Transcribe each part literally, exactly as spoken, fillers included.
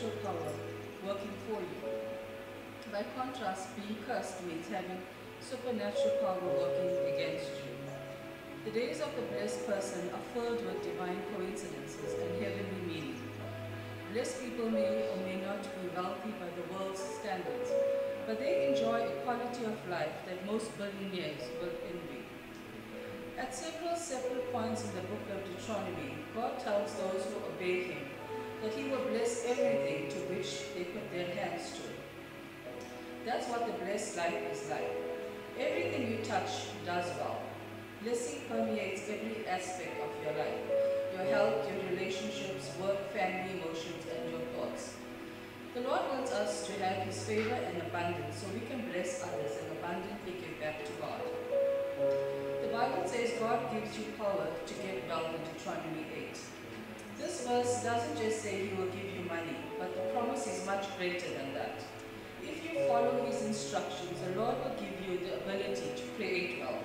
supernatural power working for you. By contrast, being cursed means having supernatural power working against you. The days of the blessed person are filled with divine coincidences and heavenly meaning. Blessed people may or may not be wealthy by the world's standards, but they enjoy a quality of life that most billionaires will envy. At several separate points in the book of Deuteronomy, God tells those who obey him that he will bless everything to which they put their hands to. That's what the blessed life is like. Everything you touch does well. Blessing permeates every aspect of your life: your health, your relationships, work, family, emotions, and your thoughts. The Lord wants us to have his favor and abundance so we can bless others and abundantly give back to God. The Bible says God gives you power to get wealth in Deuteronomy eight. This verse doesn't just say he will give you money, but the promise is much greater than that. If you follow his instructions, the Lord will give you the ability to create wealth.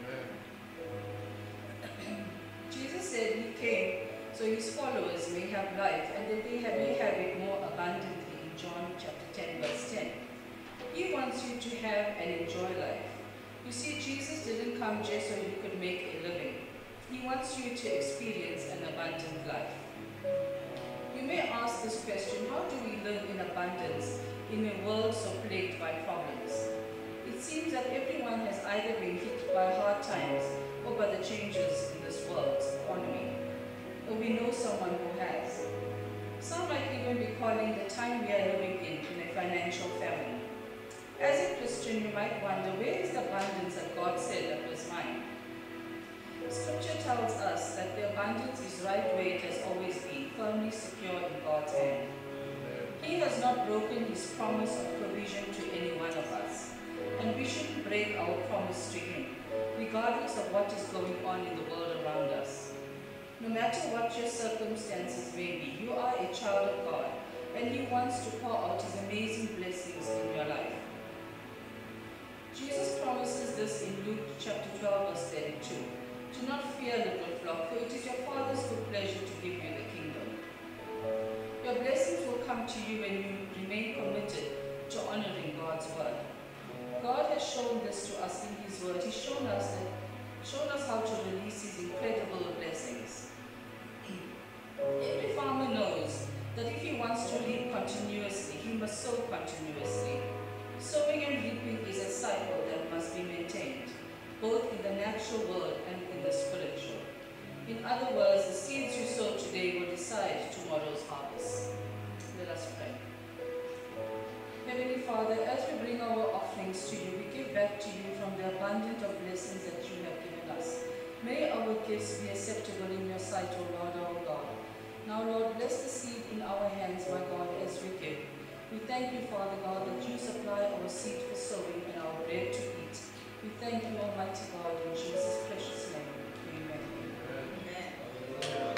Amen. Jesus said he came so his followers may have life and that they may have it more abundantly in John chapter ten, verse ten. He wants you to have and enjoy life. You see, Jesus didn't come just so you could make a living. He wants you to experience an abundant life. You may ask this question: how do we live in abundance in a world so plagued by problems? It seems that everyone has either been hit by hard times or by the changes in this world's economy, or we know someone who has. Some might even be calling the time we are living in in a financial famine. As a Christian, you might wonder, where is the abundance that God said that was mine? Scripture tells us that the abundance is right where it has always been, firmly secure in God's hand. He has not broken his promise of provision to any one of us, and we shouldn't break our promise to him, regardless of what is going on in the world around us. No matter what your circumstances may be, you are a child of God, and he wants to pour out his amazing blessings in your life. Jesus promises this in Luke chapter twelve, verse thirty-two. Do not fear, little flock, for it is your Father's good pleasure to give you the kingdom. Your blessings will come to you when you remain committed to honoring God's word. God has shown this to us in his word. He's shown us, that, shown us how to release his incredible blessings. Every farmer knows that if he wants to reap continuously, he must sow continuously. Sowing and reaping is a cycle that must be maintained, both in the natural world and in the spiritual. In other words, the seeds you sow today will decide tomorrow's harvest. Let us pray. Heavenly Father, as we bring our offerings to you, we give back to you from the abundance of blessings that you have given us. May our gifts be acceptable in your sight, O Lord, our God. Now, Lord, bless the seed in our hands, my God, as we give. We thank you, Father God, that you supply our seed for sowing and our bread to eat. We thank you, Almighty God, in Jesus' precious name. Amen. Amen.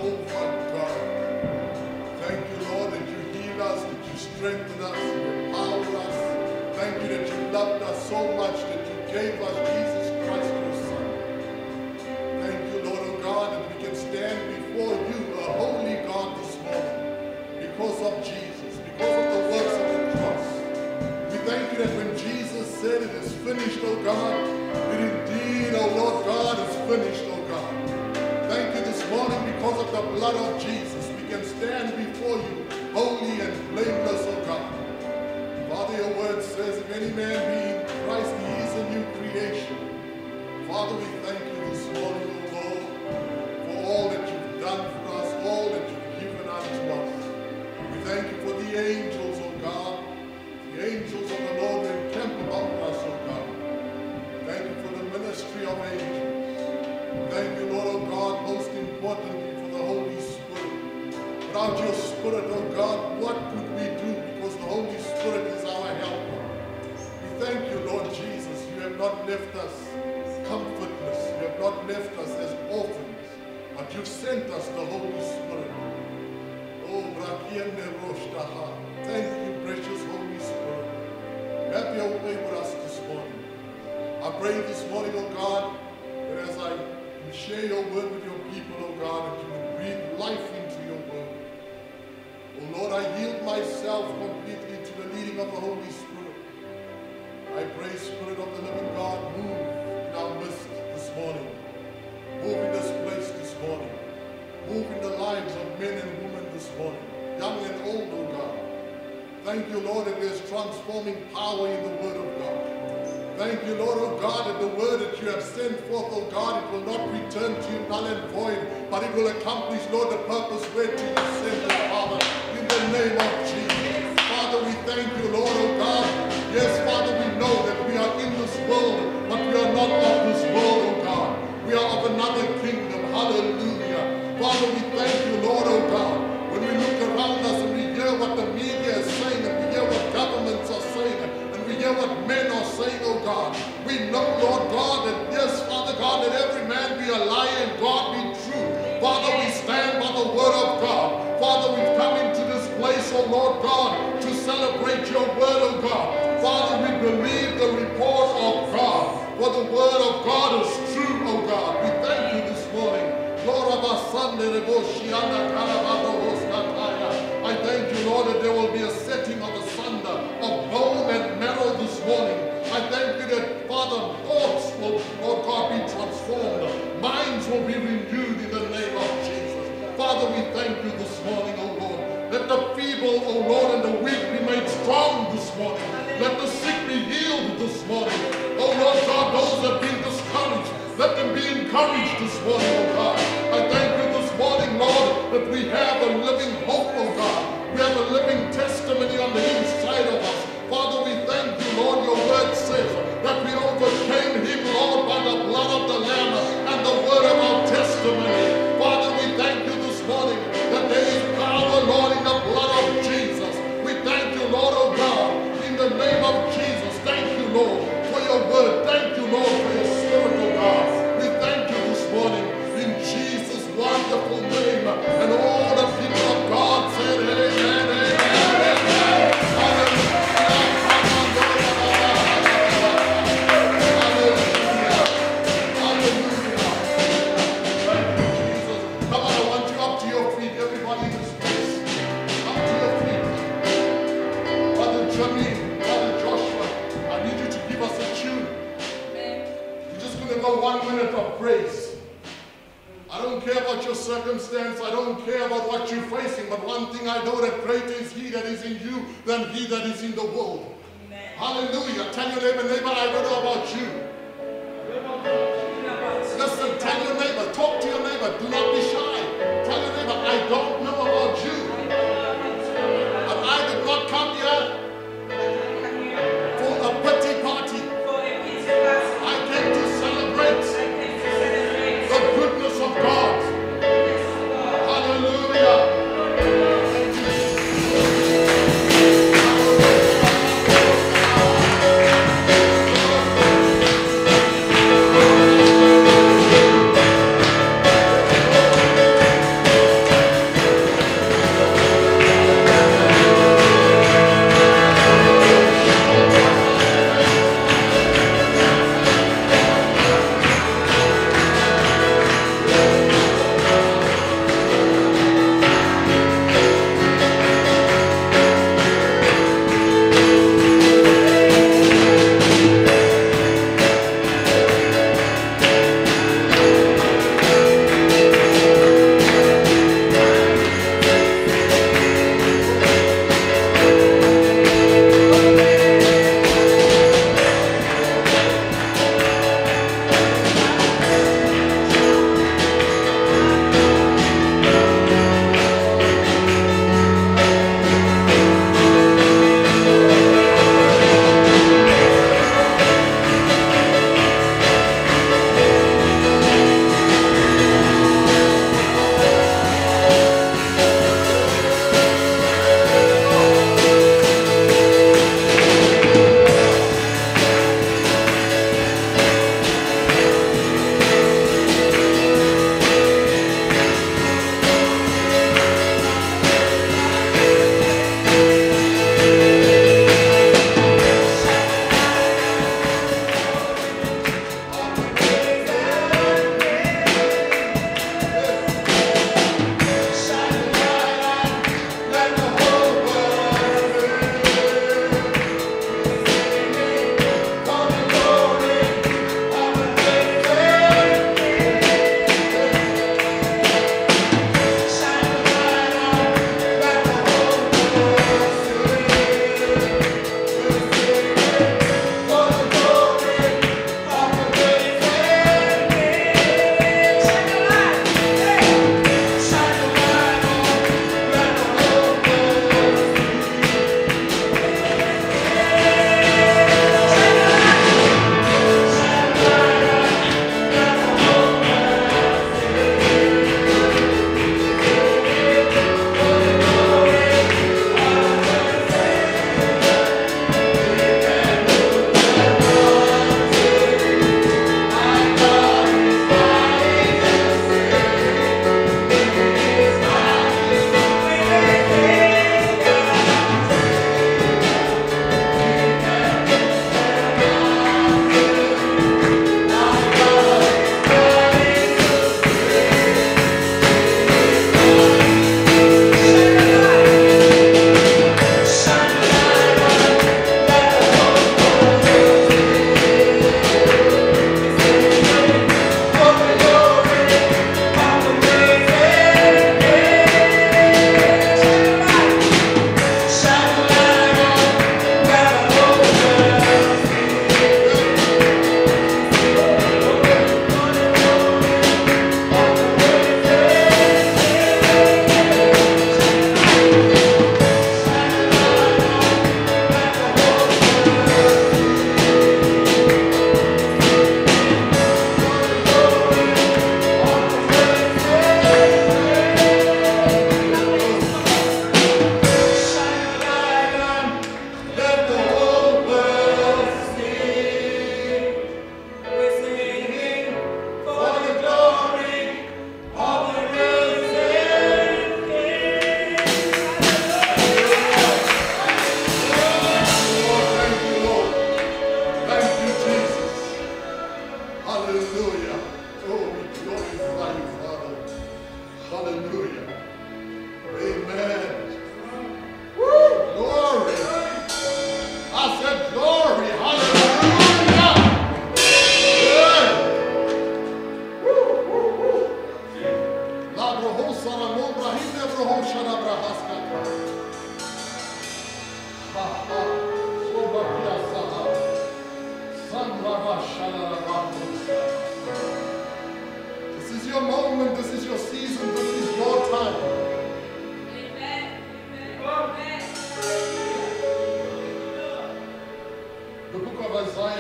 Jehovah God. Thank you, Lord, that you heal us, that you strengthen us, you empower us. Thank you that you loved us so much that you gave us Jesus Christ, your Son. Thank you, Lord, oh God, that we can stand before you, a holy God, this morning because of Jesus, because of the works of the cross. We thank you that when Jesus said it is finished, oh God, it indeed, oh Lord God, is finished, oh God. Thank you this morning because of the blood of Jesus. We can stand before you holy and blameless, oh God. Father, your word says, if any man be in Christ, he is a new creation. Father, we thank you this morning, oh Lord, for all that you've done for us, all that you've given unto us. We thank you for the angels, oh God. The angels of the Lord that encamp about us, oh God. Thank you for the ministry of angels. Thank you, Lord, oh God, most importantly for the Holy Spirit. Without your Spirit, oh God, what could we do? Because the Holy Spirit is our helper. We thank you, Lord Jesus. You have not left us comfortless. You have not left us as orphans, but you've sent us the Holy Spirit. Oh, Brakiende Roshtaha. Thank you, precious Holy Spirit. Have your way with us this morning. I pray this morning, oh God, that as I share your word with your people, oh God, that you will breathe life into your word. Oh Lord, I yield myself completely to the leading of the Holy Spirit. I pray, Spirit of the living God, move in our midst this morning. Move in this place this morning. Move in the lives of men and women this morning, young and old, oh God. Thank you, Lord, that there's transforming power in the word of God. Thank you, Lord, oh God, that the word that you have sent forth, oh God, it will not return to you null and void, but it will accomplish, Lord, the purpose whereto you sent it, Father, in the name of Jesus. Father, we thank you, Lord, oh God. Yes, Father, we know that we are in this world, but we are not of this world, oh God. We are of another kingdom. Hallelujah. Father, we thank you, Lord, oh God. When we look around us and we hear what the media is saying, and we hear what governments are saying, and we hear what men are saying, oh God, we know, Lord God, that yes, Father God, that every man be a liar and God be true. Father, we stand by the word of God. Father, we've come into this place, oh Lord God, to celebrate your word, oh God. Father, we believe the report of God, for the word of God is true, oh God. We thank you this morning. I thank you, Lord, that there will be a setting of asunder of bone and marrow this morning. I thank you that, Father, thoughts will, Lord God, be transformed. Minds will be renewed in the name of Jesus. Father, we thank you this morning, oh Lord. Let the feeble, oh Lord, and the weak be made strong this morning. Let the sick be healed this morning. Oh Lord God, those that have been discouraged, let them be encouraged this morning, oh God. I thank you this morning, Lord, that we have a living hope, oh God. We have a living testimony on the inside of us. Father, we thank you, Lord. Your word says that we overcame him, Lord, by the blood of the Lamb and the word of our testimony. Father, we thank you this morning that there is power, Lord, in the blood of Jesus. We thank you, Lord, oh God, in the name of Jesus. Thank you, Lord, for your word. Thank you, Lord, for your spirit, oh God. We thank you this morning in Jesus' wonderful name. And all the people of God said, amen, amen, amen. Hallelujah. One minute of praise. I don't care about your circumstance. I don't care about what you're facing. But one thing I know, that greater is he that is in you than he that is in the world. Amen. Hallelujah. Tell your neighbor, neighbor, I don't know about you. Listen, tell your neighbor, talk to your neighbor. Do not be shy. Tell your neighbor, I don't know about you. But I did not come here for a pity party. I came to celebrate the goodness of God. Hallelujah.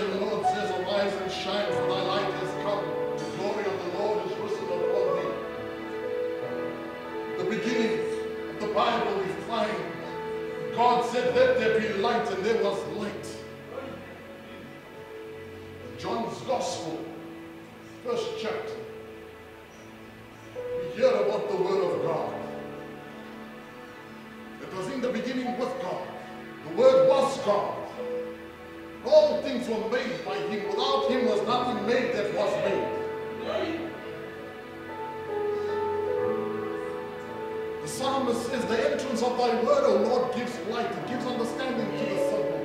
and the Lord says, arise and shine, for thy light has come. The glory of the Lord is risen upon thee. The beginning of the Bible we find God said, let there be light, and there was light. John's Gospel, first chapter, we hear about the Word of God. It was in the beginning with God. The Word was God. All things were made by Him. Without Him was nothing made that was made. The psalmist says, the entrance of thy word, O Lord, gives light. It gives understanding to the simple.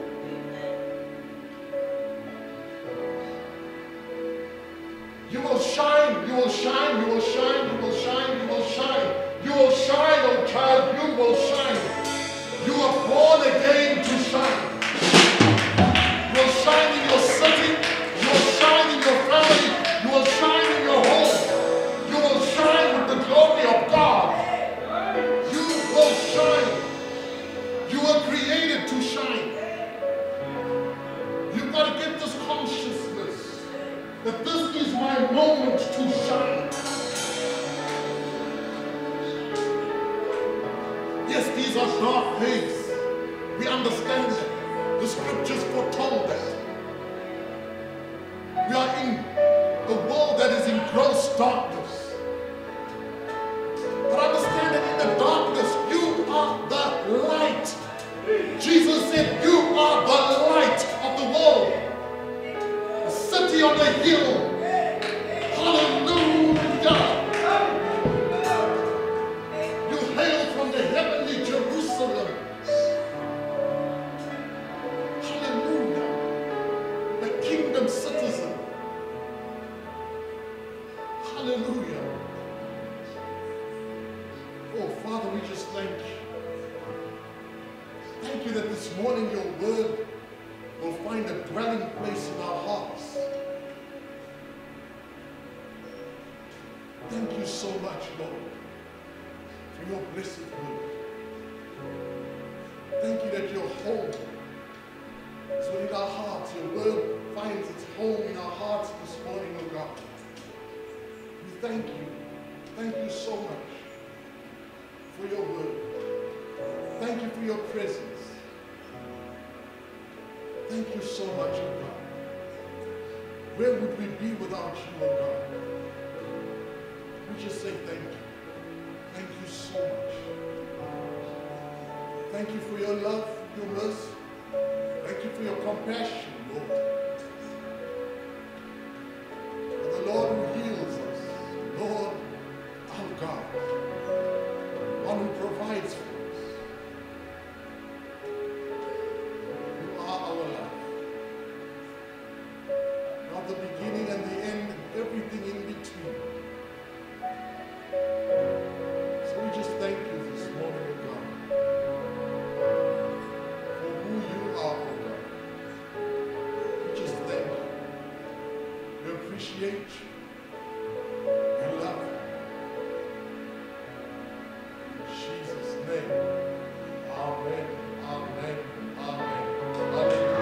You will shine, you will shine, you will shine, you will shine, you will shine. You will shine, O child, you will shine. You are born again to shine. You will shine in your city, you will shine in your family, you will shine in your home. You will shine with the glory of God. You will shine. You were created to shine. You've got to get this consciousness that this is my moment to shine. Yes, these are dark days. We understand that. The scriptures foretold that. We are in a world that is in gross darkness. But understand that in the darkness, you are the light. Jesus said, you are the light of the world. A city on a hill. Hallelujah. You hail from the heavenly Jerusalem. Hallelujah. The kingdom citizen. Hallelujah. Oh, Father, we just thank you. Thank you that this morning your word will find a dwelling place in our hearts. Thank you so much, Lord, for your blessed word. Thank you that your home is within our hearts. Your word finds its home in our hearts this morning, oh God. We thank you. Thank you so much for your word. Thank you for your presence. Thank you so much, oh God. Where would we be without you, oh God? We just say thank you. Thank you so much. Thank you for your love, your mercy. Thank you for your compassion, Lord. For the Lord who heals us, Lord, our God, one who provides for us. You are our life. Not the beginning and the end, and everything in between. So we just thank you this morning, oh God, for who you are, oh God. We just thank you. We appreciate you. We love you. In Jesus' name, amen, amen, amen. Hallelujah.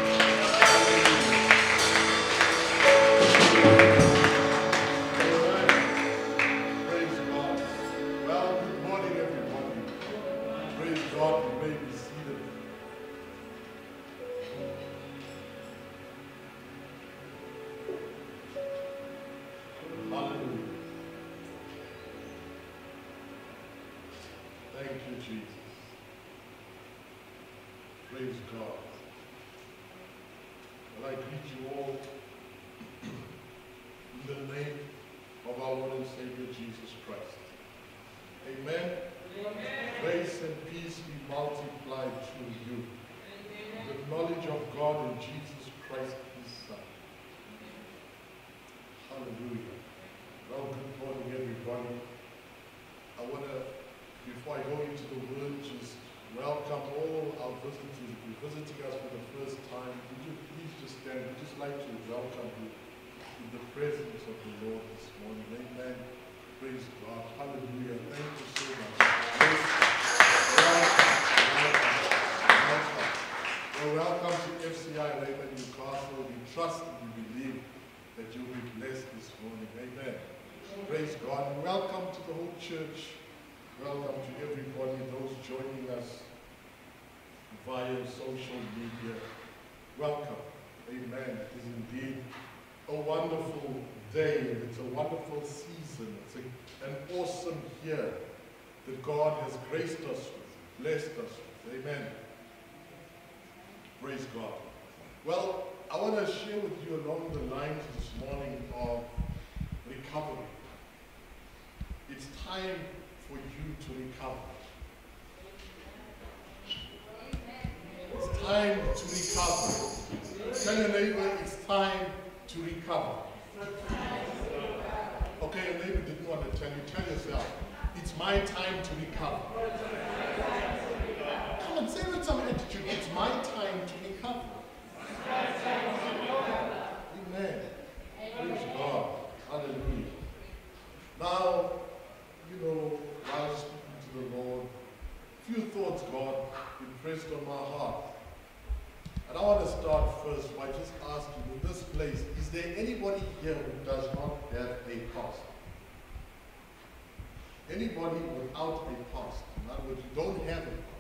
Thank you, Jesus. Praise God. Well, I greet you all in the name of our Lord and Savior Jesus Christ. Amen. Amen. Grace and peace be multiplied to you. Amen. The knowledge of God and Jesus Christ, His Son. Hallelujah. Well, good morning, everybody. I want to, before I go into the word, just welcome all our visitors. If you're visiting us for the first time, would you please just stand? We'd just like to welcome you in the presence of the Lord this morning. Amen. Praise God. Hallelujah. Thank you so much. Welcome. Welcome. Welcome. Well, welcome to F C I Raymond Newcastle. We that you'll be blessed this morning. Amen. Praise God. And welcome to the whole church. Welcome to everybody, those joining us via social media. Welcome. Amen. It is indeed a wonderful day. It's a wonderful season. It's a, an awesome year that God has graced us with, blessed us with. Amen. Praise God. Well, I want to share with you along the lines this morning of recovery. It's time for you to recover. It's time to recover. Tell your neighbor it's time to recover. Okay, your neighbor didn't want to tell you. Tell yourself, it's my time to recover. Come on, say it with some attitude. It's my time to recover. Amen. Praise God. Hallelujah. Now, you know, while speaking to the Lord, a few thoughts God impressed on my heart. And I want to start first by just asking, in this place, is there anybody here who does not have a past? Anybody without a past? In other words, you don't have a past.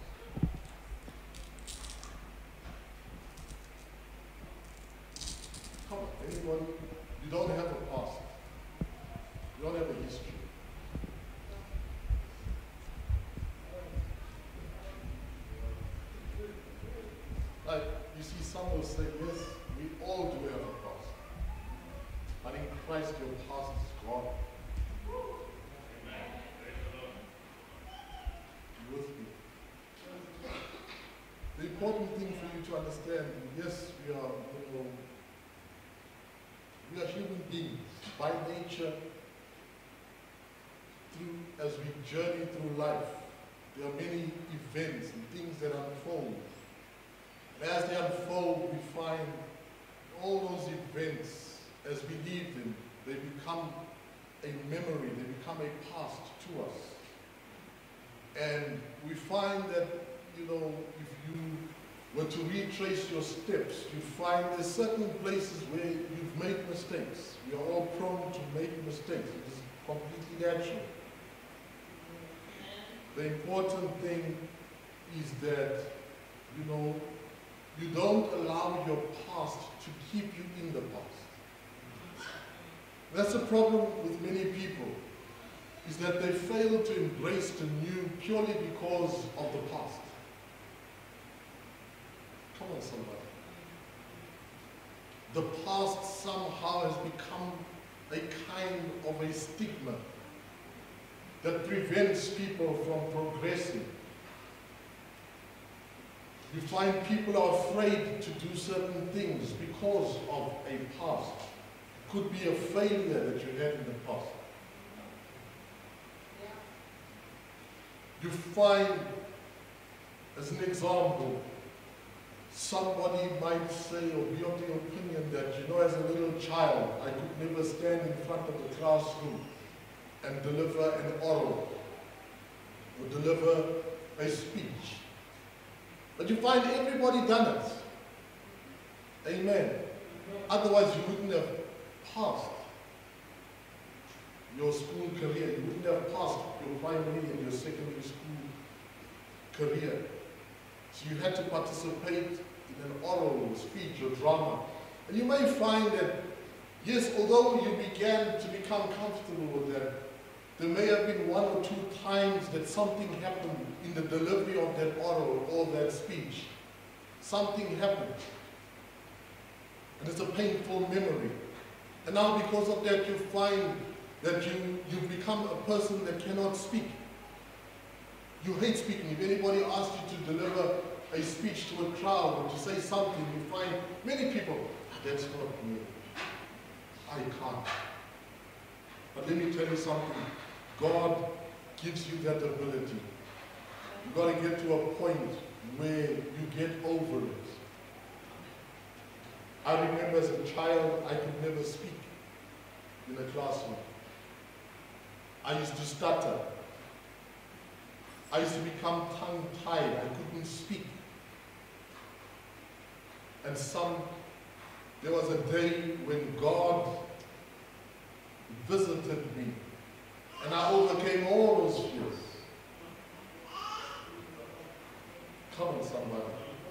Come on, anybody? You don't have a past. You don't have a history. Like, you see, some will say, yes, we all do have a past. But in Christ, your past is gone. You with me? The important thing for you to understand, yes, we are, you know, we are human beings by nature. Through, as we journey through life, there are many events and things that unfold. And as they unfold, we find all those events, as we leave them, they become a memory, they become a past to us. And we find that, you know, if you were to retrace your steps, you find there's certain places where you've made mistakes. We are all prone to make mistakes. It is completely natural. The important thing is that, you know, you don't allow your past to keep you in the past. That's the problem with many people, is that they fail to embrace the new purely because of the past. Come on, somebody. The past somehow has become a kind of a stigma that prevents people from progressing. You find people are afraid to do certain things because of a past. It could be a failure that you had in the past. You find, as an example, somebody might say or be of the opinion that, you know, as a little child, I could never stand in front of the classroom and deliver an oral or deliver a speech. But you find everybody done it. Amen. Otherwise you wouldn't have passed your school career. You wouldn't have passed your primary and your secondary school career. So you had to participate in an oral speech or drama. And you may find that, yes, although you began to become comfortable with that, there may have been one or two times that something happened in the delivery of that oral or that speech. Something happened. And it's a painful memory. And now because of that, you find that you, you become a person that cannot speak. You hate speaking. If anybody asks you to deliver a speech to a crowd or to say something, you find many people, ah, that's not me. I can't. But let me tell you something. God gives you that ability. You've got to get to a point where you get over it. I remember as a child, I could never speak in a classroom. I used to stutter. I used to become tongue-tied. I couldn't speak. And some, there was a day when God visited me. And I overcame all those fears. Come on, somebody.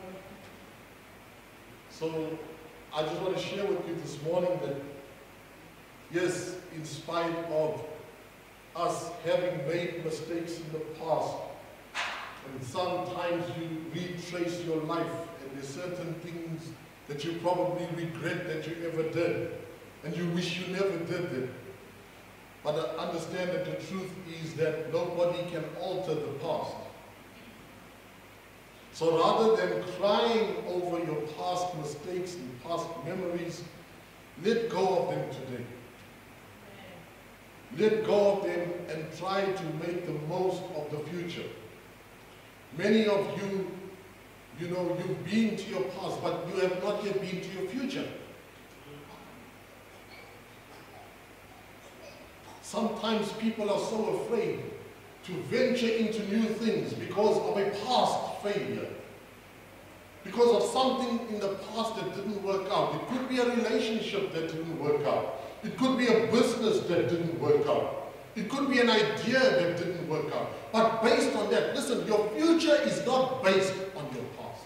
So I just want to share with you this morning that, yes, in spite of us having made mistakes in the past, and sometimes you retrace your life, and there's certain things that you probably regret that you ever did, and you wish you never did them. But I understand that the truth is that nobody can alter the past. So rather than crying over your past mistakes and past memories, let go of them today. Let go of them and try to make the most of the future. Many of you, you know, you've been to your past, but you have not yet been to your future. Sometimes people are so afraid to venture into new things because of a past failure. Because of something in the past that didn't work out. It could be a relationship that didn't work out. It could be a business that didn't work out. It could be an idea that didn't work out. But based on that, listen, your future is not based on your past.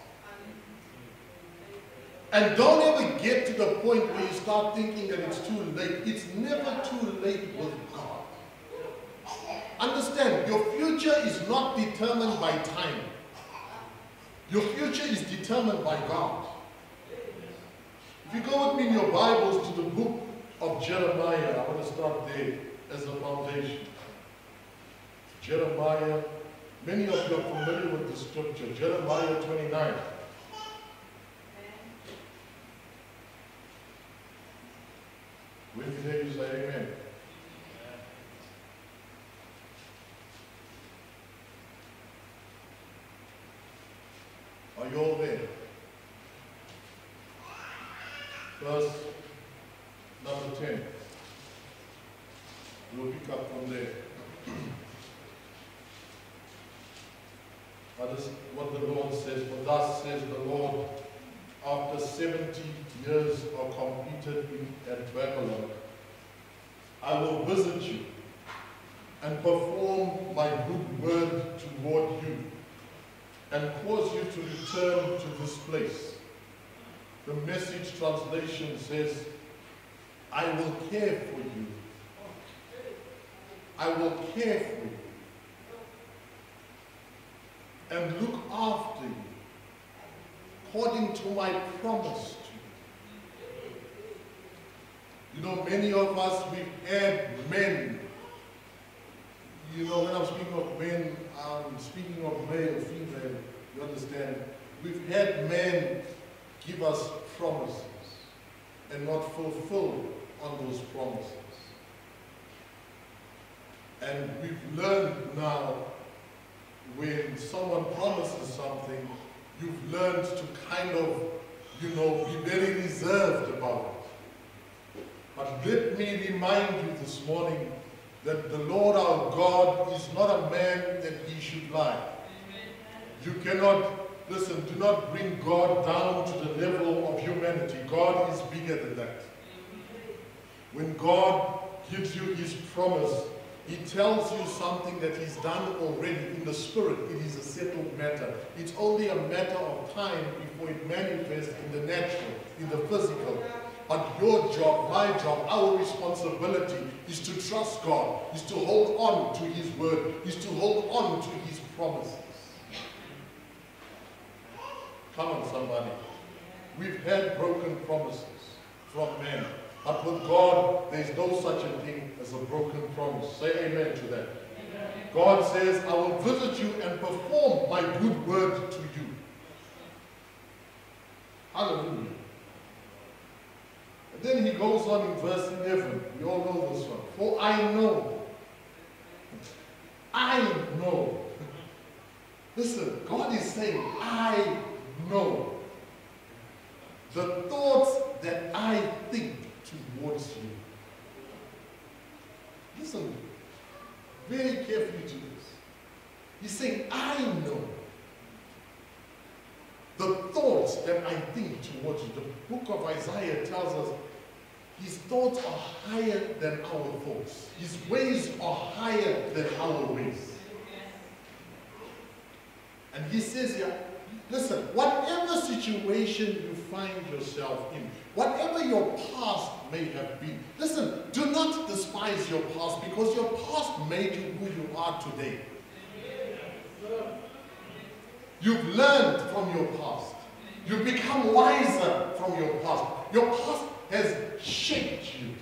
And don't ever get to the point where you start thinking that it's too late. It's never too late with God. Understand, your future is not determined by time. Your future is determined by God. If you go with me in your Bibles to the book of Jeremiah, I want to start there as a foundation. Jeremiah, many of you are familiar with the scripture, Jeremiah twenty-nine. When you hear you say amen. Are you all there? Verse number ten. We'll pick up from there. That is what the Lord says. For thus says the Lord, after seventy years are completed in, at Babylon, I will visit you and perform my good word toward you, and cause you to return to this place. The Message translation says, I will care for you. I will care for you and look after you according to my promise to you. You know, many of us, we've had men. You know, when I'm speaking of men, I'm speaking of male, female, you understand? We've had men give us promises and not fulfill on those promises. And we've learned now, when someone promises something, you've learned to kind of, you know, be very reserved about it. But let me remind you this morning that the Lord our God is not a man that he should lie. You cannot, listen, do not bring God down to the level of humanity. God is bigger than that. When God gives you his promise, he tells you something that he's done already in the spirit. It is a settled matter. It's only a matter of time before it manifests in the natural, in the physical. But your job, my job, our responsibility is to trust God, is to hold on to his word, is to hold on to his promises. Come on, somebody. We've had broken promises from men. But with God, there is no such a thing as a broken promise. Say amen to that. Amen. God says, I will visit you and perform my good word to you. Hallelujah. And then he goes on in verse eleven. We all know this one. For I know. I know. Listen, God is saying, I know the thoughts that I think towards you. Listen very carefully to this. He's saying, I know the thoughts that I think towards you. The book of Isaiah tells us His thoughts are higher than our thoughts. His ways are higher than our ways. And he says here, listen, whatever situation you find yourself in, whatever your past may have been, listen, do not despise your past, because your past made you who you are today. You've learned from your past. You've become wiser from your past. Your past has shaped you.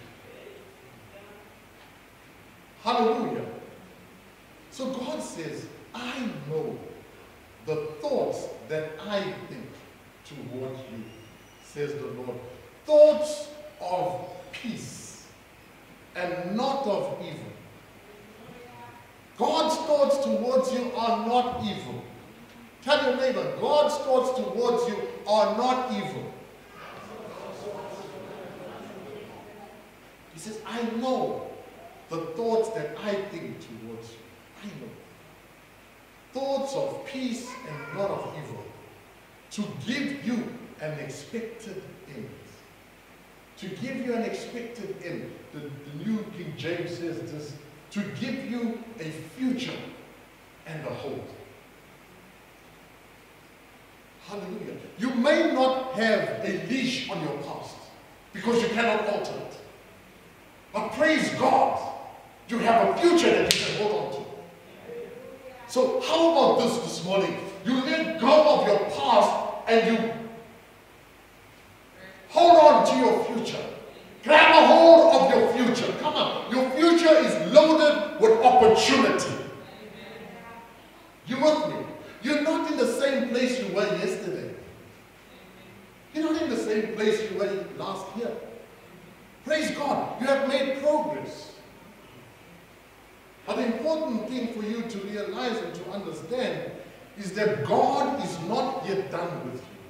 Hallelujah. So God says, I know the thoughts that I think toward you, says the Lord. Thoughts of peace and not of evil. God's thoughts towards you are not evil. Tell your neighbor, God's thoughts towards you are not evil. He says, I know the thoughts that I think towards you. I know. Thoughts of peace and not of evil, to give you an expected end. To give you an expected end. The, the New King James says this, to give you a future and a hope. Hallelujah. You may not have a leash on your past because you cannot alter it. But praise God, you have a future that you can hold on to. So how about this this morning? You let go of your past and you hold on to your future. Grab a hold of your future. Come on. Your future is loaded with opportunity. You with me? You're not in the same place you were yesterday. You're not in the same place you were last year. Praise God. You have made progress. But the important thing for you to realize and to understand is that God is not yet done with you.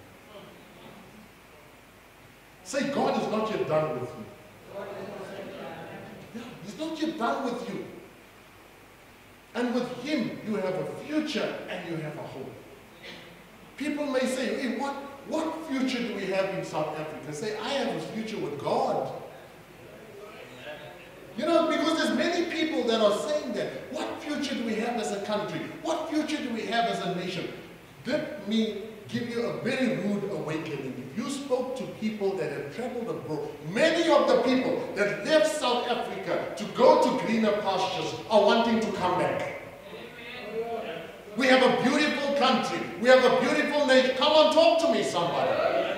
Say, God is not yet done with you. Yeah, He's not yet done with you. And with Him, you have a future and you have a hope. People may say, hey, what, what future do we have in South Africa? Say, I have a future with God. You know, because there's many people that are saying that. What future do we have as a country? What future do we have as a nation? Let me give you a very rude awakening. If you spoke to people that have traveled abroad, many of the people that left South Africa to go to greener pastures are wanting to come back. We have a beautiful country. We have a beautiful nation. Come on, talk to me, somebody.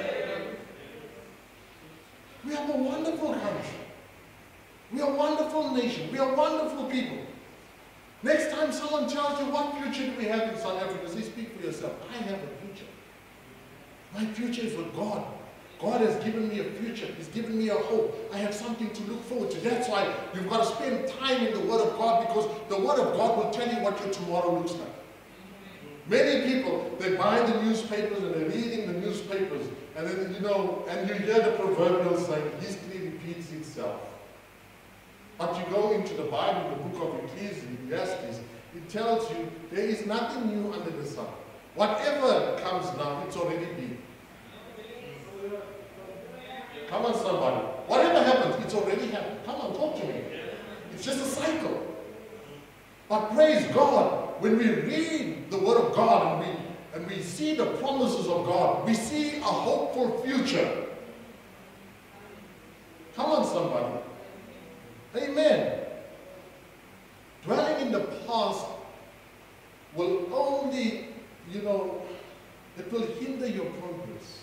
We have a wonderful country. We are a wonderful nation. We are wonderful people. Next time someone tells you what future do we have in South Africa, say, speak for yourself. I have a future. My future is with God. God has given me a future. He's given me a hope. I have something to look forward to. That's why you've got to spend time in the Word of God, because the Word of God will tell you what your tomorrow looks like. Many people, they buy the newspapers and they're reading the newspapers, and then, you know, and you hear the proverbial saying, history repeats itself. But you go into the Bible, the book of Ecclesiastes, it tells you there is nothing new under the sun. Whatever comes now, it's already been. Come on, somebody. Whatever happens, it's already happened. Come on, talk to me. It's just a cycle. But praise God, when we read the Word of God and we, and we see the promises of God, we see a hopeful future. Come on, somebody. Amen. Dwelling in the past will only, you know, it will hinder your progress.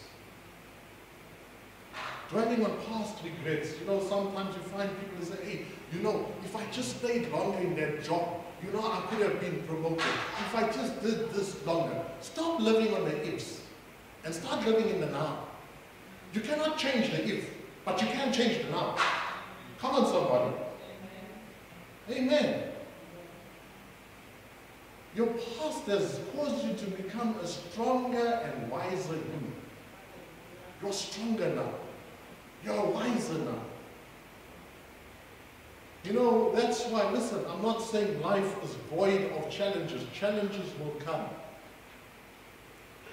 Dwelling on past regrets. You know, sometimes you find people say, hey, you know, if I just stayed longer in that job, you know, I could have been promoted. If I just did this longer. Stop living on the ifs and start living in the now. You cannot change the if, but you can change the now. Come on, somebody. Amen. Your past has caused you to become a stronger and wiser you. You're stronger now. You're wiser now. You know, that's why, listen, I'm not saying life is void of challenges. Challenges will come.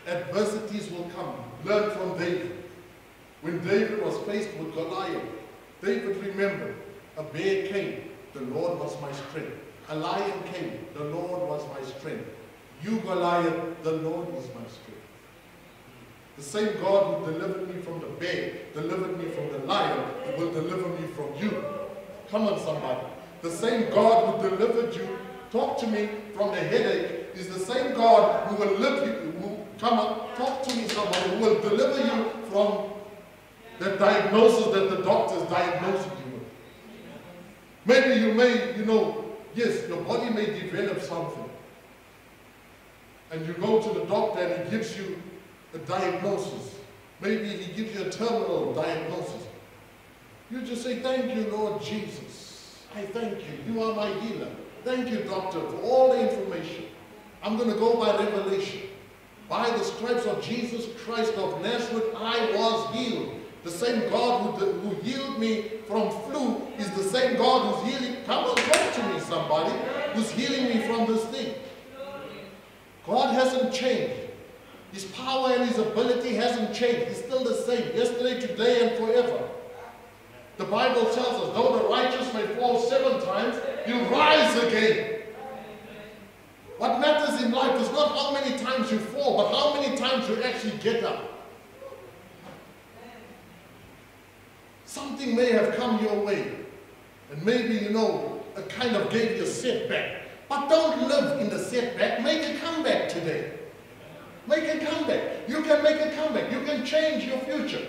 Adversities will come. Learn from David. When David was faced with Goliath, David remembered, a bear came, the Lord was my strength. A lion came, the Lord was my strength. You, Goliath, the Lord is my strength. The same God who delivered me from the bear, delivered me from the lion, will deliver me from you. Come on, somebody. The same God who delivered you, talk to me, from the headache, is the same God who will live you, who, come on, talk to me, somebody, who will deliver you from the diagnosis that the doctors diagnosed you with. Maybe you may, you know, yes, your body may develop something. And you go to the doctor and he gives you a diagnosis. Maybe he gives you a terminal diagnosis. You just say, thank you, Lord Jesus. I thank you. You are my healer. Thank you, doctor, for all the information. I'm going to go by revelation. By the stripes of Jesus Christ of Nazareth, I was healed. The same God who, who healed me from flu is the same God who's healing. Come on, talk to me, somebody. Who's healing me from this thing. God hasn't changed. His power and his ability hasn't changed. He's still the same, yesterday, today, and forever. The Bible tells us, though the righteous may fall seven times, he'll rise again. What matters in life is not how many times you fall, but how many times you actually get up. Something may have come your way, and maybe, you know, it kind of gave you a setback. But don't live in the setback. Make a comeback today. Make a comeback. You can make a comeback. You can change your future.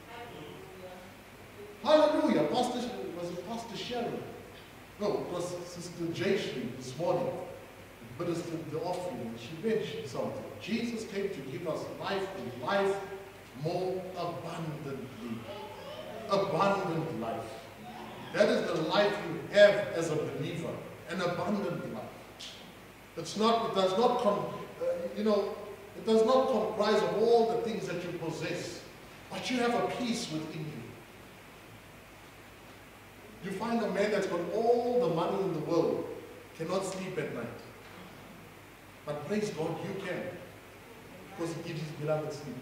Hallelujah. Pastor, was it Pastor Sharon? No, it was Sister Jayshree this morning. But it's the, the offering, and she mentioned something. Jesus came to give us life and life more abundantly. Abundant life. That is the life you have as a believer. An abundant life. It's not, it does not, com, uh, you know, it does not comprise of all the things that you possess. But you have a peace within you. You find a man that's got all the money in the world, cannot sleep at night. But praise God, you can. Because he gives his beloved sleep.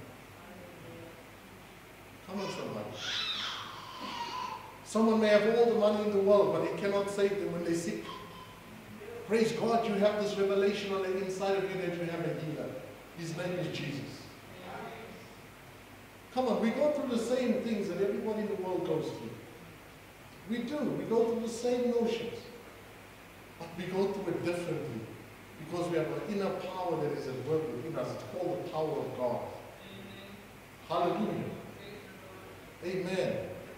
Come on, somebody. Someone may have all the money in the world, but he cannot save them when they're sick. Praise God, you have this revelation on the inside of you that you have a healer. His name is Jesus. Come on, we go through the same things that everybody in the world goes through. We do. We go through the same notions. But we go through it differently. Because we have an inner power that is at work within us. It's called the power of God. Hallelujah. Amen.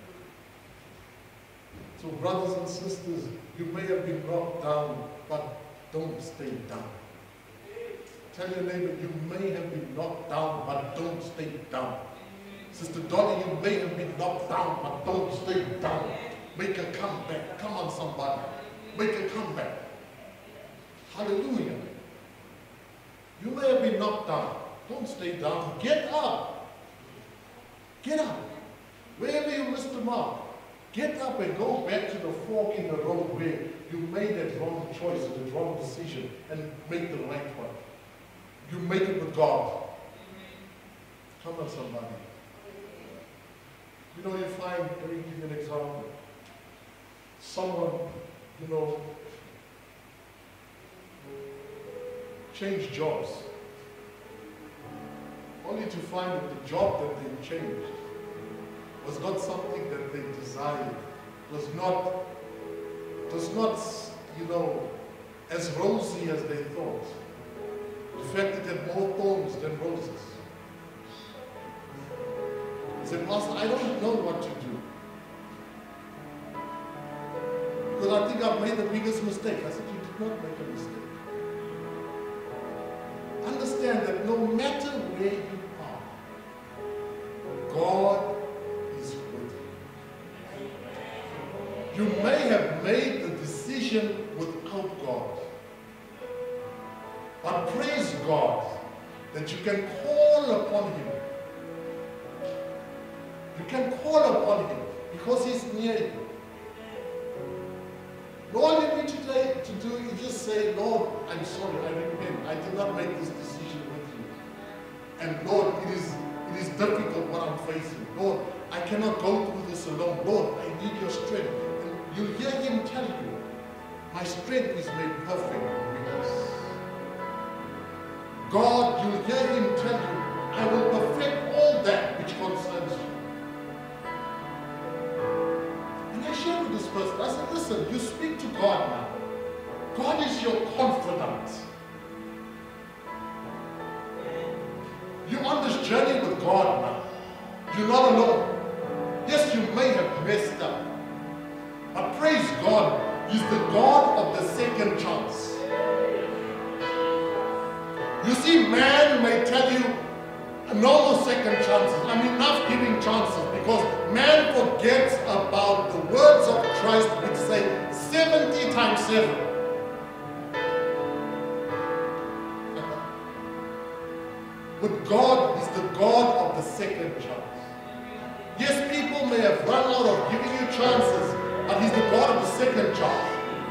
So brothers and sisters, you may have been knocked down, but don't stay down. Tell your neighbor, you may have been knocked down, but don't stay down. Sister Dolly, you may have been knocked down, but don't stay down. Make a comeback. Come on, somebody. Make a comeback. Hallelujah. You may have been knocked down. Don't stay down. Get up. Get up. Wherever you missed the mark, get up and go back to the fork in the road where you made that wrong choice or the wrong decision and make the right one. You make it with God. Come on, somebody. You know, you find, let me give you an example. Someone, you know, changed jobs. Only to find that the job that they changed was not something that they desired. Was not, was not, you know, as rosy as they thought. In fact, it had more thorns than roses. He said, Master, I don't know what to do. Because I think I've made the biggest mistake. I said, you did not make a mistake. Understand that no matter where you are, God is with you. You may have made the decision without God. But praise God that you can call upon Him. You can call upon Him because He's near you. All you need today to do is just say, Lord, I'm sorry, I repent. I did not make this decision with you. And Lord, it is, it is difficult what I'm facing. Lord, I cannot go through this alone. Lord, I need your strength. And you'll hear him tell you, my strength is made perfect in weakness. God, you'll hear him tell you, I will perfect all that which concerns you. And I shared with this person, I said, listen, you speak to God now. God is your confidant. You're on this journey with God now. You're not alone. Yes, you may have messed up. But praise God, he's the God of the second chance. You see, man may tell you, no more second chances. I mean, enough giving chances, because man forgets about the words of Christ which say seventy times seven. But God is the God of the second chance. Yes, people may have run out of giving you chances, but he's the God of the second chance.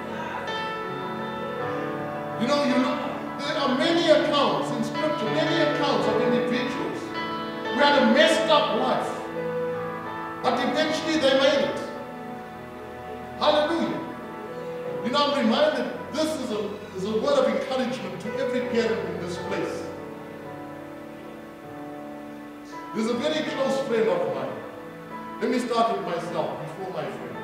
You know, you look, there are many accounts in Scripture, many accounts of individuals who had a messed up life, but eventually they made it. Hallelujah. You know, I'm reminded, this is a, is a word of encouragement to every parent in this place. There's a very close friend of mine. Let me start with myself before my friend.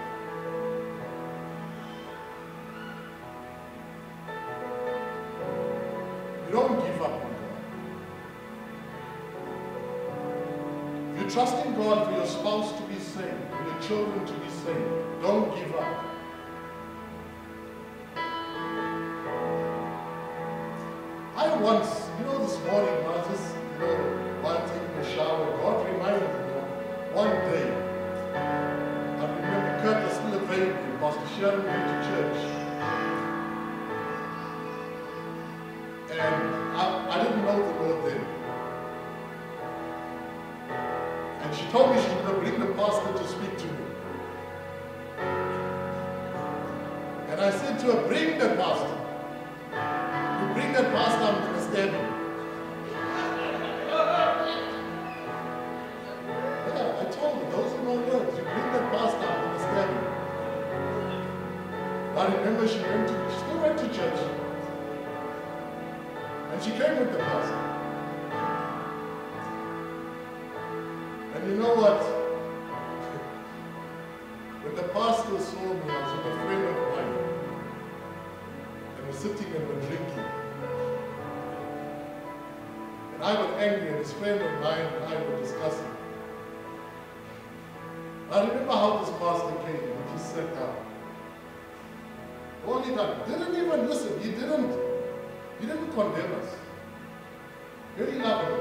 You don't give up on God. If you're trusting God for your spouse to be saved, for your children to be saved, don't give up. I once, you know, this morning I was just, you know, while taking a shower, God reminded me of one day. I remember Kurt was still a baby, Pastor Sharon went to church. And I, I didn't know the Lord then. And she told me she was going to bring the pastor to speak to me. And I said to her, bring the pastor. You bring that pastor, I'm going to stab him. Yeah, I told her, those are my words. You bring that pastor, I'm going to stab him. I remember she went to, she still went to church. And she came with the pastor. And you know what? When the pastor saw me, I was with a friend of mine. And we're sitting and we're drinking. And I got angry, and this friend of mine and I were discussing. I remember how this pastor came and he sat down. All he done, didn't even listen, he didn't. He didn't condemn us. Very lovingly.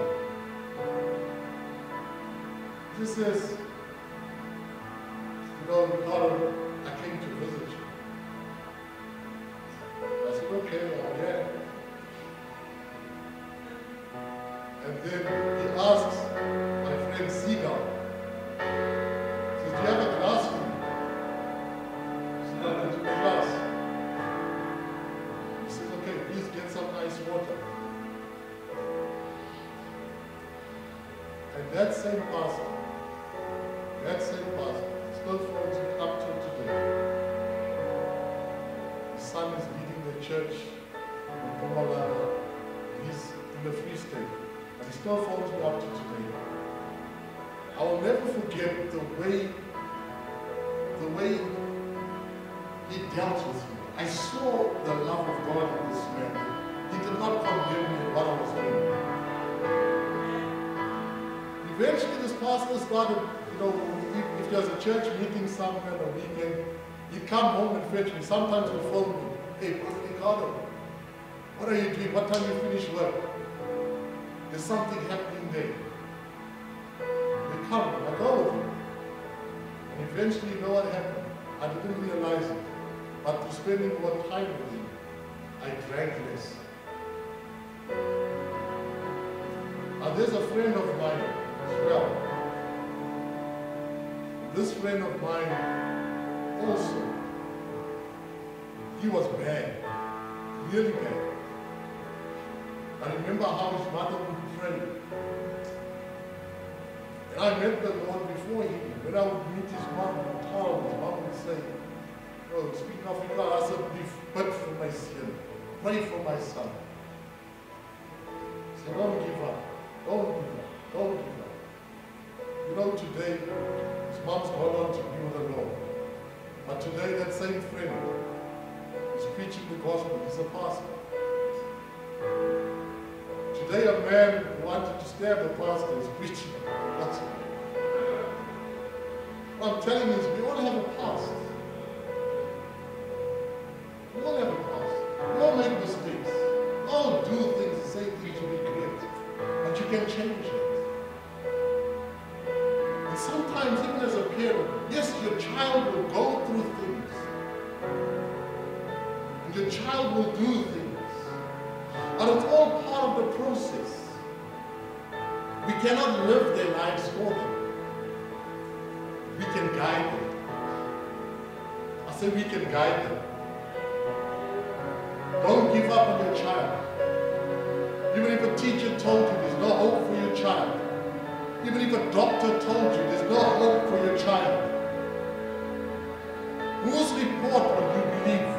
He just says, you know, Ricardo, I came to visit you. I said, okay, well, yeah. And then he asks my friend Seagull, he says, do you have a glass for me? He said, I'll get you a glass. He says, okay, please get some ice water. And that same pastor, that same pastor, still phones me up till today. His son is leading the church in Pumalanga. He's in the Free State. But he still phones me up to today. I will never forget the way, the way he dealt with me. I saw the love of God in this man. He did not condemn me in what I was doing. Eventually this pastor started, you know, if, if there's a church meeting somewhere on a weekend, he'd come home and fetch me. Sometimes he'd phone me, hey, Pastor Ricardo, what are you doing? What time you finish work? There's something happening there. They come, I go with him. And eventually, you know what happened? I didn't realize it. But through spending more time with him, I drank less. Now there's a friend of mine as well. This friend of mine also, he was bad, really bad. I remember how his mother would pray. And I met the Lord before he, when I would meet his mom in town, his mom would say, oh, speak Afrikaans, I said, bid for my son, pray for my son. So don't give up, don't give up, don't give up. You know, today, his mom's gone on to be with the Lord. But today, that same friend is preaching the gospel. He's a pastor. Today, a man who wanted to stab the pastor is preaching the gospel. What I'm telling you is, we all have a past. We all have a past. We all make mistakes. We all do things, the same things to be creative. But you can change it. And sometimes, even as a parent, yes, your child will go through things. And your child will do things. But it's all part of the process. We cannot live their lives for them. We can guide them. I say we can guide them. Don't give up on your child. Even if a teacher told you there's no hope for your child. Even if a doctor told you there's no hope for your child. Whose report will you believe?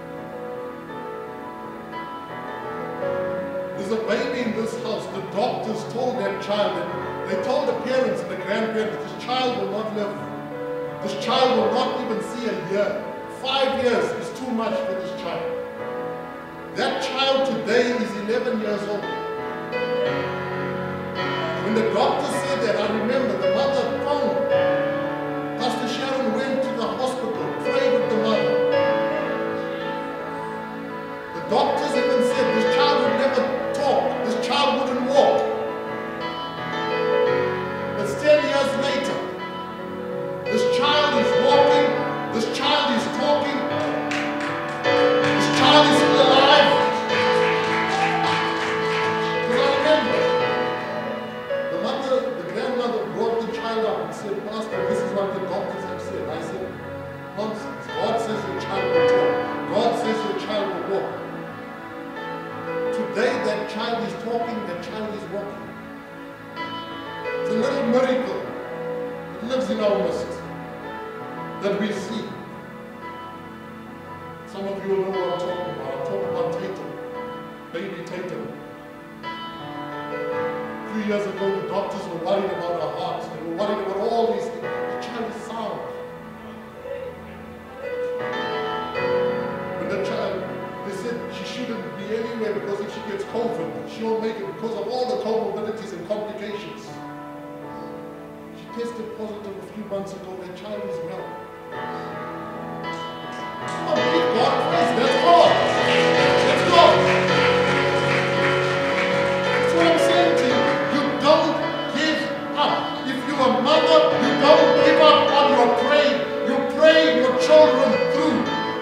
There's a baby in this house. The doctors told that child, that they told the parents and the grandparents, this child will not live. This child will not even see a year. Five years is too much for this child. That child today is eleven years old. When the doctor said that, I remember the mother phoned. Pastor Sharon went to the hospital, prayed with the mother. The doctors even said this child would never talk, this child wouldn't walk. But ten years later, this child is walking, this child is talking, this child is still alive. Because I remember, the mother, the grandmother brought the child up and said, Pastor, this is what the doctors have said. I said, nonsense. God says your child will talk. God says your child will walk. Today that child is talking, that child is walking. It's a little miracle. It lives in our midst that we see. Some of you will know what I'm talking about. I'm talking about Tatum, baby Tatum. A few years ago, the doctors were worried about her heart. They were worried about all these things. The child is sound. But the child, they said she shouldn't be anywhere because if she gets COVID, she won't make it because of all the comorbidities and complications. She tested positive a few months ago. That child is well. Come on, give God praise. Let's go. Let's go. That's what I'm saying to you. You don't give up. If you're a mother, you don't give up on your praying. You pray your children through.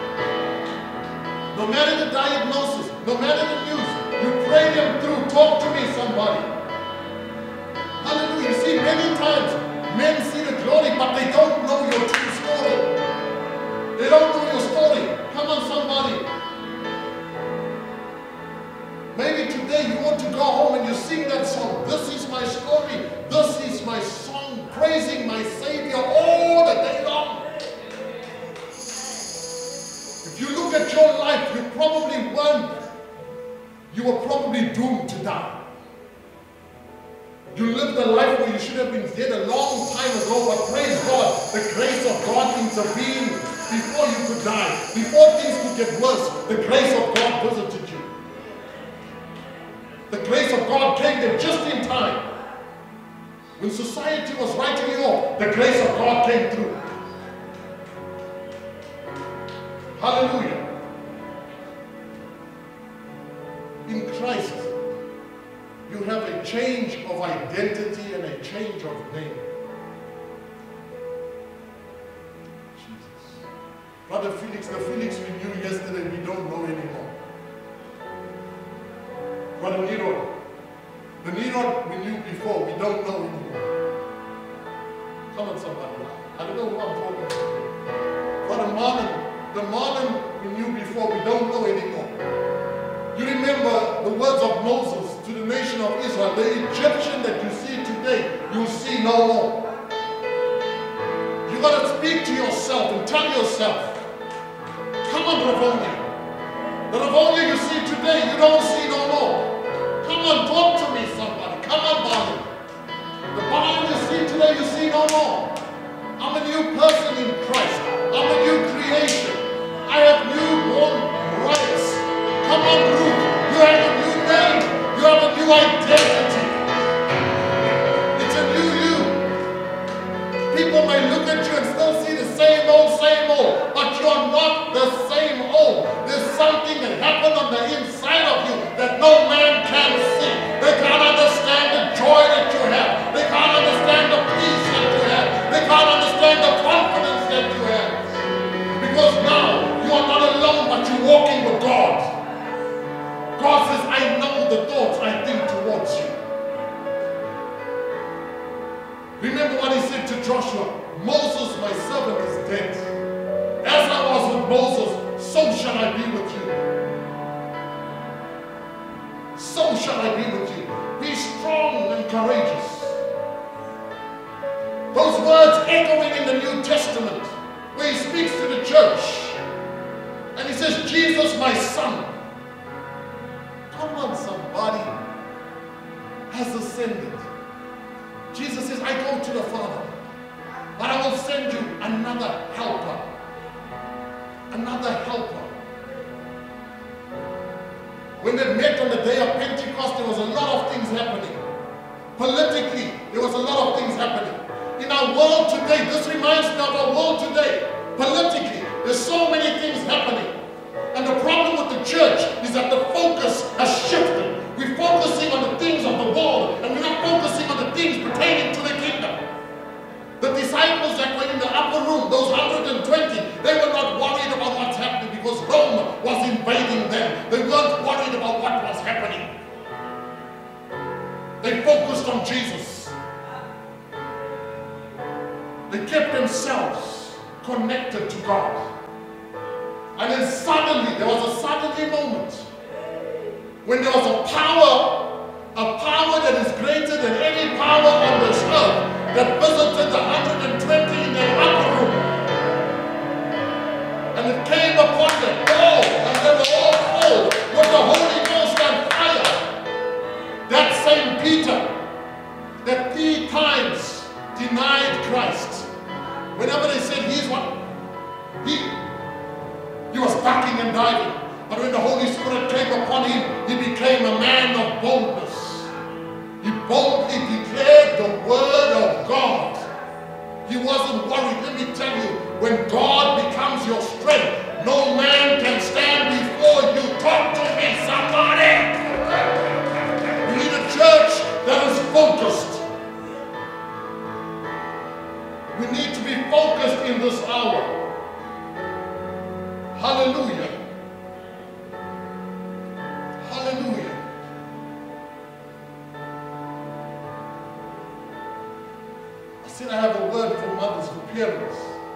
No matter the diagnosis, no matter the news, you pray them through. Talk to me, somebody. Hallelujah. You see, many times, men see the glory, but they don't know your true story. They don't know your story. Come on, somebody. Maybe today you want to go home and you sing that song. This is my story. This is my song, praising my Savior all the day long. If you look at your life, you probably weren't. You were probably doomed to die. You lived a life where you should have been dead a long time ago, but praise God, the grace of God intervened before you could die. Before things could get worse, the grace of God visited you. The grace of God came there just in time. When society was writing you off, the grace of God came through. Hallelujah. In Christ, you have a change of identity and a change of name. Jesus. Brother Felix, the Felix we knew yesterday, we don't know anymore. Brother Nero, the Nero we knew before, we don't know anymore. Come on, somebody. I don't know who I'm talking about. Brother Marlon, the Marlon we knew before, we don't know anymore. You remember the words of Moses to the nation of Israel. The Egyptian that you see today, you'll see no more. You got to speak to yourself and tell yourself, come on, Ravonia. The Ravonia you see today, you don't see no more. Come on, talk to me, somebody. Come on, Barney. The Barney you see today, you see no more. I'm a new person in Christ. I'm a new creation. I have newborn rights. Come on, Ruth. You have a new name. You have a new identity. It's a new you. People may look at you and still see the same old, same old, but you're not the same old. There's something that happened on the inside of you that no man can see. They can't understand the joy that you have. They can't understand the peace that you have. They can't understand the confidence that you have. Because now you are not alone, but you're walking with God. God says, I know the thoughts I think towards you. Remember what he said to Joshua, Moses, my servant, is dead. As I was with Moses, so shall I be with you. So shall I be with you. Be strong and courageous. Those words echoing in the New Testament, where he speaks to the church, and he says, Jesus, my son. Come on, somebody has ascended. Jesus says, I go to the Father, but I will send you another helper. Another helper. When they met on the day of Pentecost, there was a lot of things happening. Politically, there was a lot of things happening. In our world today, this reminds me of our world today. Politically, there's so many things happening. And the problem with the church is that the focus has shifted. We're focusing on the things of the world, and we're not focusing on the things pertaining to the kingdom. The disciples that were in the upper room, those one hundred twenty, they were not worried about what's happening because Rome was invading them. They weren't worried about what was happening. They focused on Jesus. They kept themselves connected to God. And then suddenly, there was a suddenly moment when there was a power, a power that is greater than any power on this earth that visited the one hundred twenty in their upper room. And it came upon them all, and they were all full with the Holy Ghost and fire. That same Peter that three times denied Christ. Whenever they said he's one, he, he was ducking and diving. But when the Holy Spirit came upon him, he became a man of boldness. He boldly declared the word of God. He wasn't worried. Let me tell you, when God becomes your strength, no man can stand before you. Talk to me, somebody. We need a church that is focused. We need to be focused in this hour. Hallelujah. Hallelujah. I said I have a word for mothers, for parents.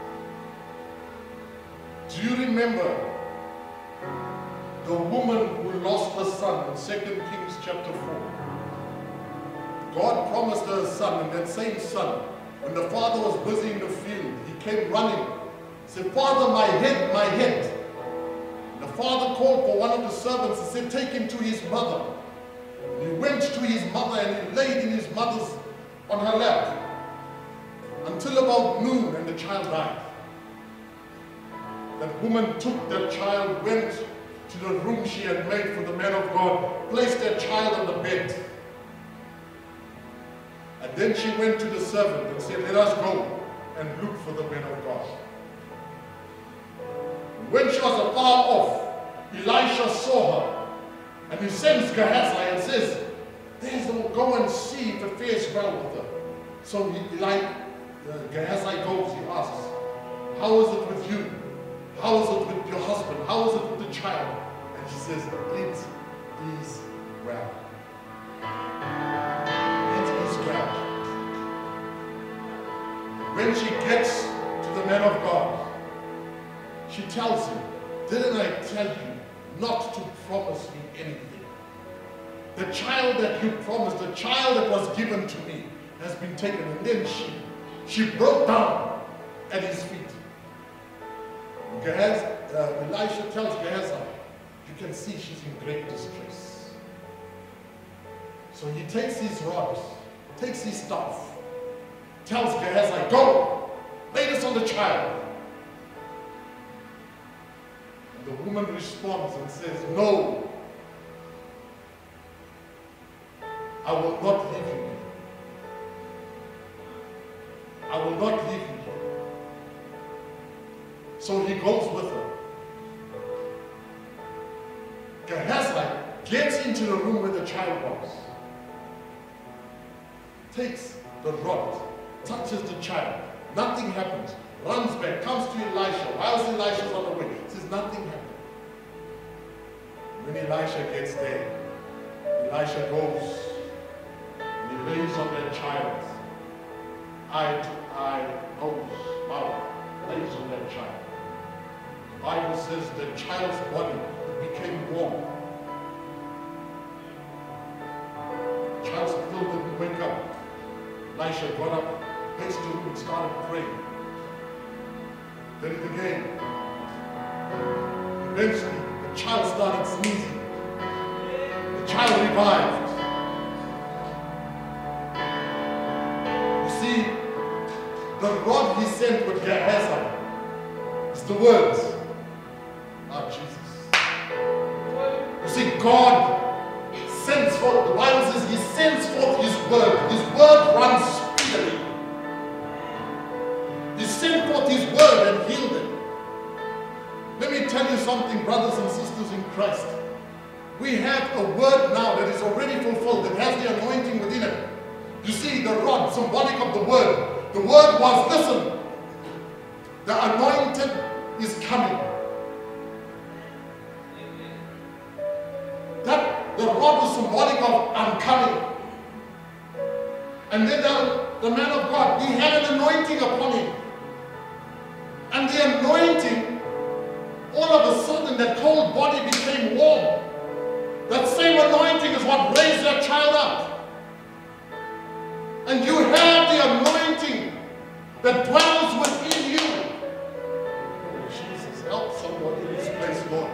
Do you remember the woman who lost her son in Second Kings chapter four? God promised her a son, and that same son, when the father was busy in the field, he came running. He said, Father, my head, my head. The father called for one of the servants and said, take him to his mother. And he went to his mother and he laid in his mother's, on her lap, until about noon, and the child died. That woman took that child, went to the room she had made for the man of God, placed that child on the bed. And then she went to the servant and said, let us go and look for the man of God. When she was afar off, Elisha saw her, and he sends Gehazi and says, there's no, go and see if it fares well with her. So he, like, uh, Gehazi goes, he asks, how is it with you? How is it with your husband? How is it with the child? And she says, it is well. It is well. When she gets to the man of God, she tells him, didn't I tell you not to promise me anything? The child that you promised, the child that was given to me, has been taken. And then she, she broke down at his feet. Gehazi, uh, Elisha tells Gehazi, you can see she's in great distress. So he takes his rods, takes his staff, tells Gehazi, go, lay this on the child. And the woman responds and says, no, I will not leave you. I will not leave you. So he goes with her. Gehazi gets into the room where the child was, takes the rod, touches the child. Nothing happens. Runs back, comes to Elisha. Whilst Elisha's on the way, says nothing happened. When Elisha gets there, Elisha goes and he lays on that child. Eye to eye, nose, mouth, lays on that child. The Bible says the child's body became warm. The child still didn't wake up. Elisha got up, paced the room, and started praying. Did it again. Eventually, the child started sneezing. The child revived. You see, the rod he sent with Gehazi is the words of Jesus. You see, God sends forth, the Bible says he sends forth his word. His word runs speedily. He sent forth his word and healed it. Let me tell you something, brothers and sisters in Christ. We have a word now that is already fulfilled, that has the anointing within it. You see, the rod, symbolic of the word. The word was, listen, the anointed is coming. That, the rod was symbolic of, I'm coming. And then the, the man of God, he had an anointing upon him. And the anointing, all of a sudden, that cold body became warm. That same anointing is what raised that child up. And you have the anointing that dwells within you. Oh, Jesus, help somebody in this place, Lord.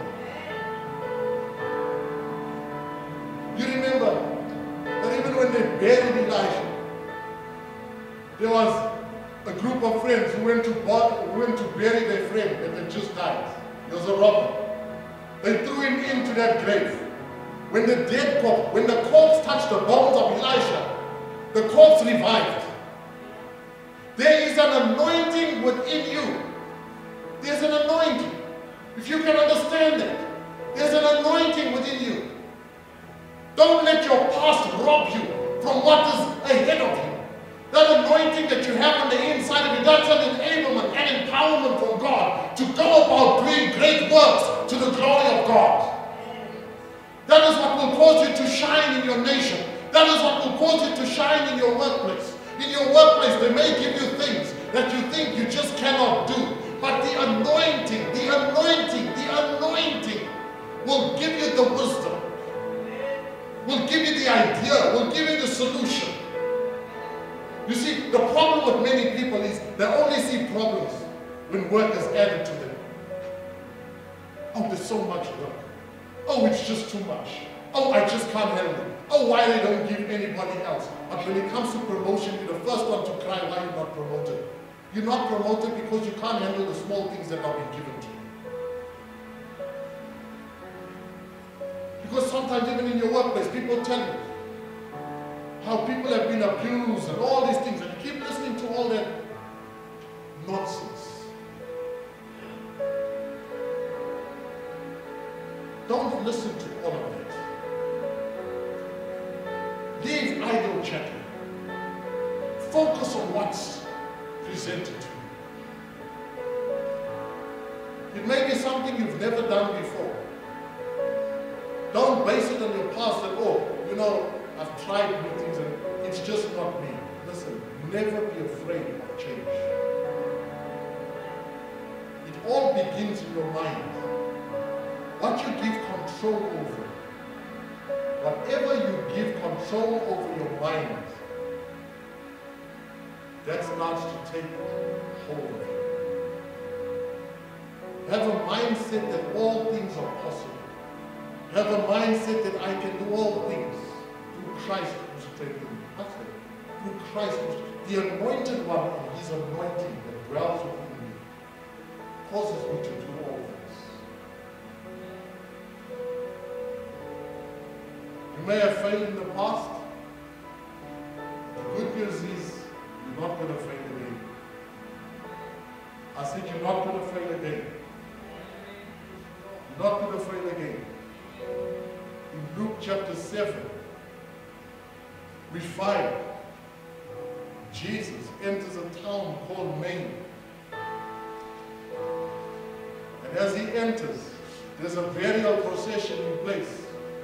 You remember that even when they buried Elisha, there was a group of friends who went to, who went to bury their friend that had just died. He was a robber. They threw him into that grave. When the dead corpse, when the corpse touched the bones of Elisha, the corpse revived. There is an anointing within you. There's an anointing. If you can understand that, there's an anointing within you. Don't let your past rob you from what is ahead of you. That anointing that you have on the inside of you, that's an enablement and empowerment from God to go about doing great works to the glory of God. That is what will cause you to shine in your nation. That is what will cause you to shine in your workplace. In your workplace, they may give you things that you think you just cannot do. But the anointing, the anointing, the anointing will give you the wisdom, will give you the idea, will give you the solution. You see, the problem with many people is they only see problems when work is added to them. Oh, there's so much work. Oh, it's just too much. Oh, I just can't handle it. Oh, why they don't give anybody else? But when it comes to promotion, you're the first one to cry why you're not promoted. You're not promoted because you can't handle the small things that have been given to you. Because sometimes even in your workplace, people tell you how people have been abused and all these things, and you keep listening to all that nonsense. Don't listen to all of that. Leave idle chatter. Focus on what's presented to you. It may be something you've never done before. Don't base it on your past that, oh, you know, I've tried new things and it's just not me. Listen, never be afraid of change. It all begins in your mind. What you give control over, whatever you control over your mind, that starts to take hold of you. Have a mindset that all things are possible. Have a mindset that I can do all things through Christ who strengthens me. That's it. Through Christ, who, the anointed one, and his anointing that dwells within me, causes me to do all things. You may have failed in the past. The good news is you're not going to fail again. I said you're not going to fail again. You're not going to fail again. In Luke chapter seven, we find Jesus enters a town called Nain. And as he enters, there's a burial procession in place.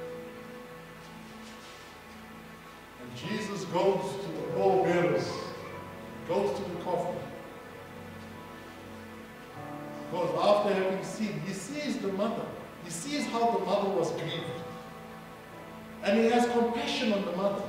And Jesus goes to the pallbearers, goes to the coffin. Because after having seen, he sees the mother. He sees how the mother was grieved. And he has compassion on the mother.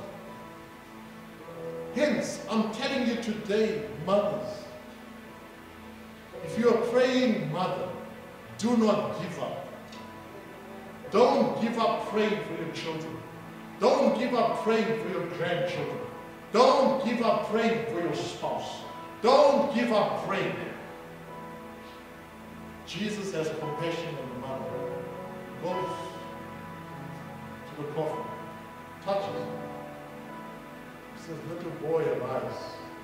Hence, I'm telling you today, mothers, if you are praying, mother, do not give up. Don't give up praying for your children. Don't give up praying for your grandchildren. Don't give up praying for your spouse. Don't give up praying. Jesus has compassion on the mother. Goes to the coffin, touches him. He says, little boy, arise.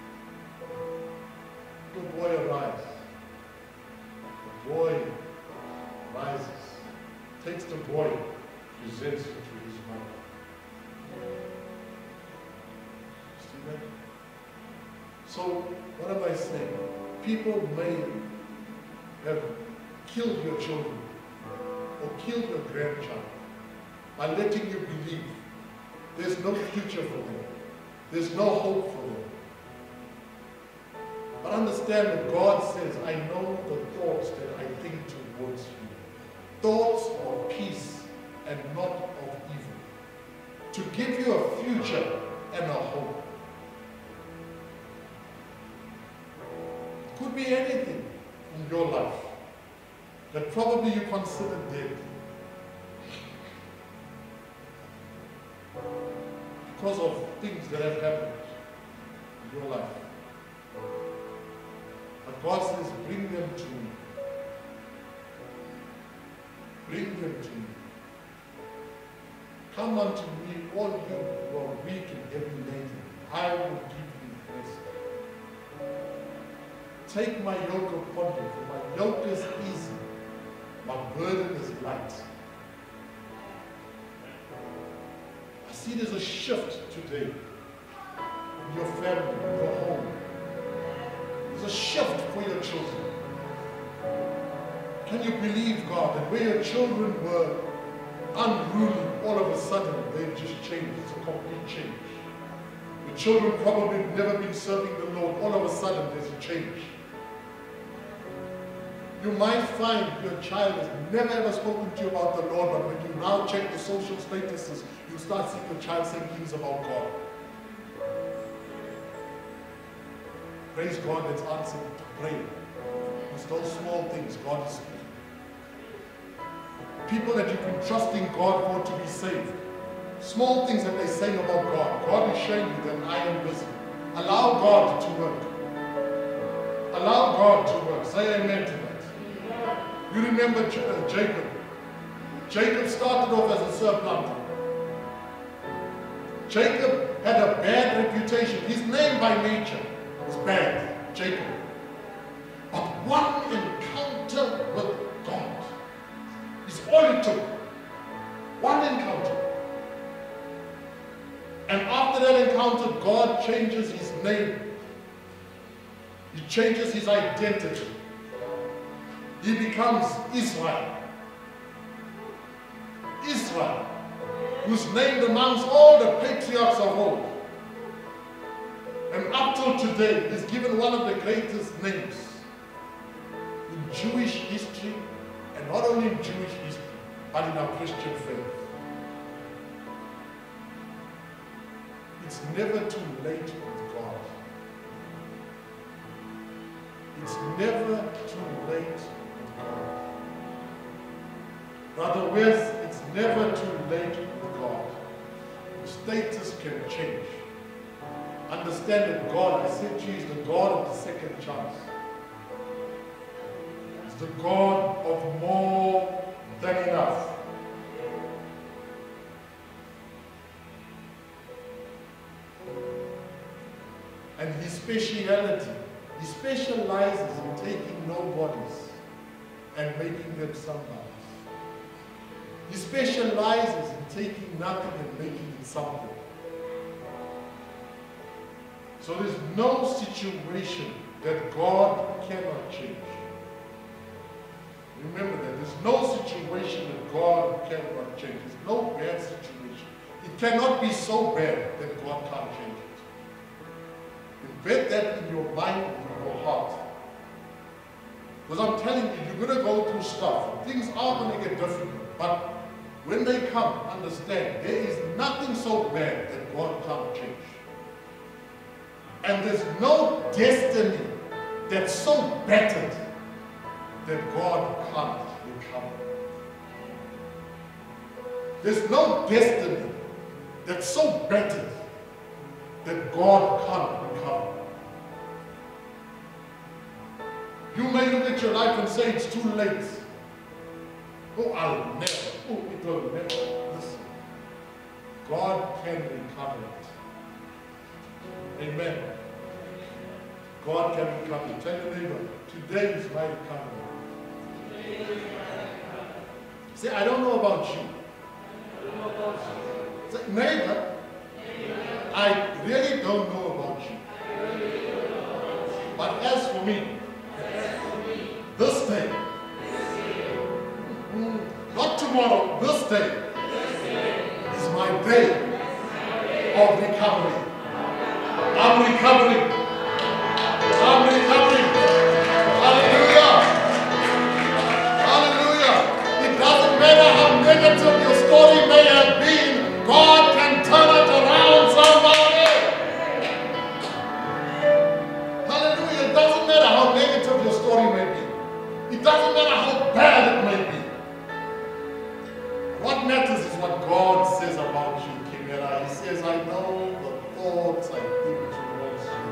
Little boy, arise. The boy rises, takes the boy, presents him to his mother. See that? So, what am I saying? People may have killed your children or killed your grandchild by letting you believe there's no future for them. There's no hope for them. But understand that God says, I know the thoughts that I think towards you. Thoughts of peace and not of evil. To give you a future and a hope. It could be anything in your life that probably you consider dead. Because of things that have happened in your life. But God says, bring them to me. Bring them to me. Come unto me, all you who are weak and heavy laden. I will give you rest. Take my yoke upon you, for my yoke is easy, my burden is light. I see there's a shift today in your family, in your home. There's a shift for your children. Can you believe, God, that where your children were unruly, all of a sudden they've just changed. It's a complete change. The children probably have never been serving the Lord. All of a sudden there's a change. You might find your child has never ever spoken to you about the Lord, but when you now check the social statuses, you start seeing your child saying things about God. Praise God, that's answered to pray. It's those small things God is speaking. People that you've been trusting God for to be saved. Small things that they say about God. God is showing you that I am busy. Allow God to work. Allow God to work. Say amen to that. You remember uh, Jacob. Jacob started off as a surplanter. Jacob had a bad reputation. His name by nature was bad, Jacob. But one encounter with God is all it took. One encounter. And after that encounter, God changes his name. He changes his identity. He becomes Israel. Israel, who's named amongst all the patriarchs of old. And up till today, is given one of the greatest names in Jewish history, and not only in Jewish history, but in our Christian faith. it's never too late with God. It's never too late with God. Brother West, it's never too late with God. Your status can change. Understand that God, I said to you, is the God of the second chance. It's the God of more than enough. And his speciality, he specializes in taking nobodies and making them somebody. He specializes in taking nothing and making it something. So there's no situation that God cannot change. Remember that. There's no situation that God cannot change. There's no bad situation. It cannot be so bad that God can't change it. Embed that in your mind and in your heart. Because I'm telling you, you're going to go through stuff. Things are going to get difficult. But when they come, understand, there is nothing so bad that God can't change. And there's no destiny that's so battered that God can't recover. There's no destiny that's so battered that God can't recover. You may look at your life and say it's too late. Oh, I'll never. Oh, it will never. Listen, God can recover it. Amen. God can recover it. Tell your neighbor, today is my recovery. Say, I don't know about you. Say, neighbor, I really don't know about you. But as for me, this day, not tomorrow, this day is my day of recovery. I'm recovering. I'm recovering. Hallelujah. Hallelujah. It doesn't matter how negative your story may have been, God can turn it around somebody. Hallelujah. It doesn't matter how negative your story may be. It doesn't matter how bad it may be. What matters is what God says about you, Kimera. He says, I know the thoughts I think towards you.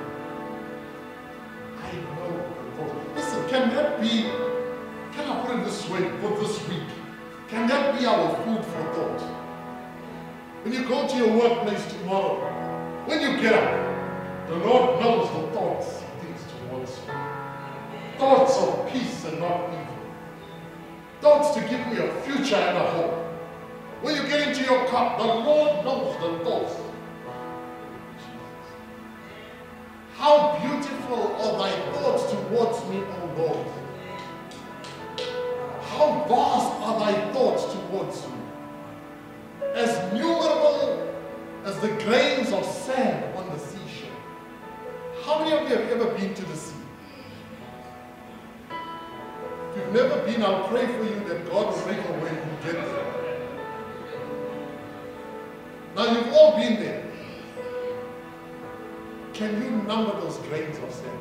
I know the thoughts. Listen, can that be, can I put it this way for this week? Can that be our food for thought? When you go to your workplace tomorrow, when you get up, the Lord knows the thoughts He thinks towards you. Thoughts of peace and not evil. Thoughts to give me a future and a hope. When you get into your cup, the Lord knows the thoughts. How beautiful are thy thoughts towards me, O Lord. How vast are thy thoughts towards me. As numerable as the grains of sand on the seashore. How many of you have ever been to the sea? If you've never been, I'll pray for you that God will make a way to get there. Now you've all been there. Can you number those grains of sand?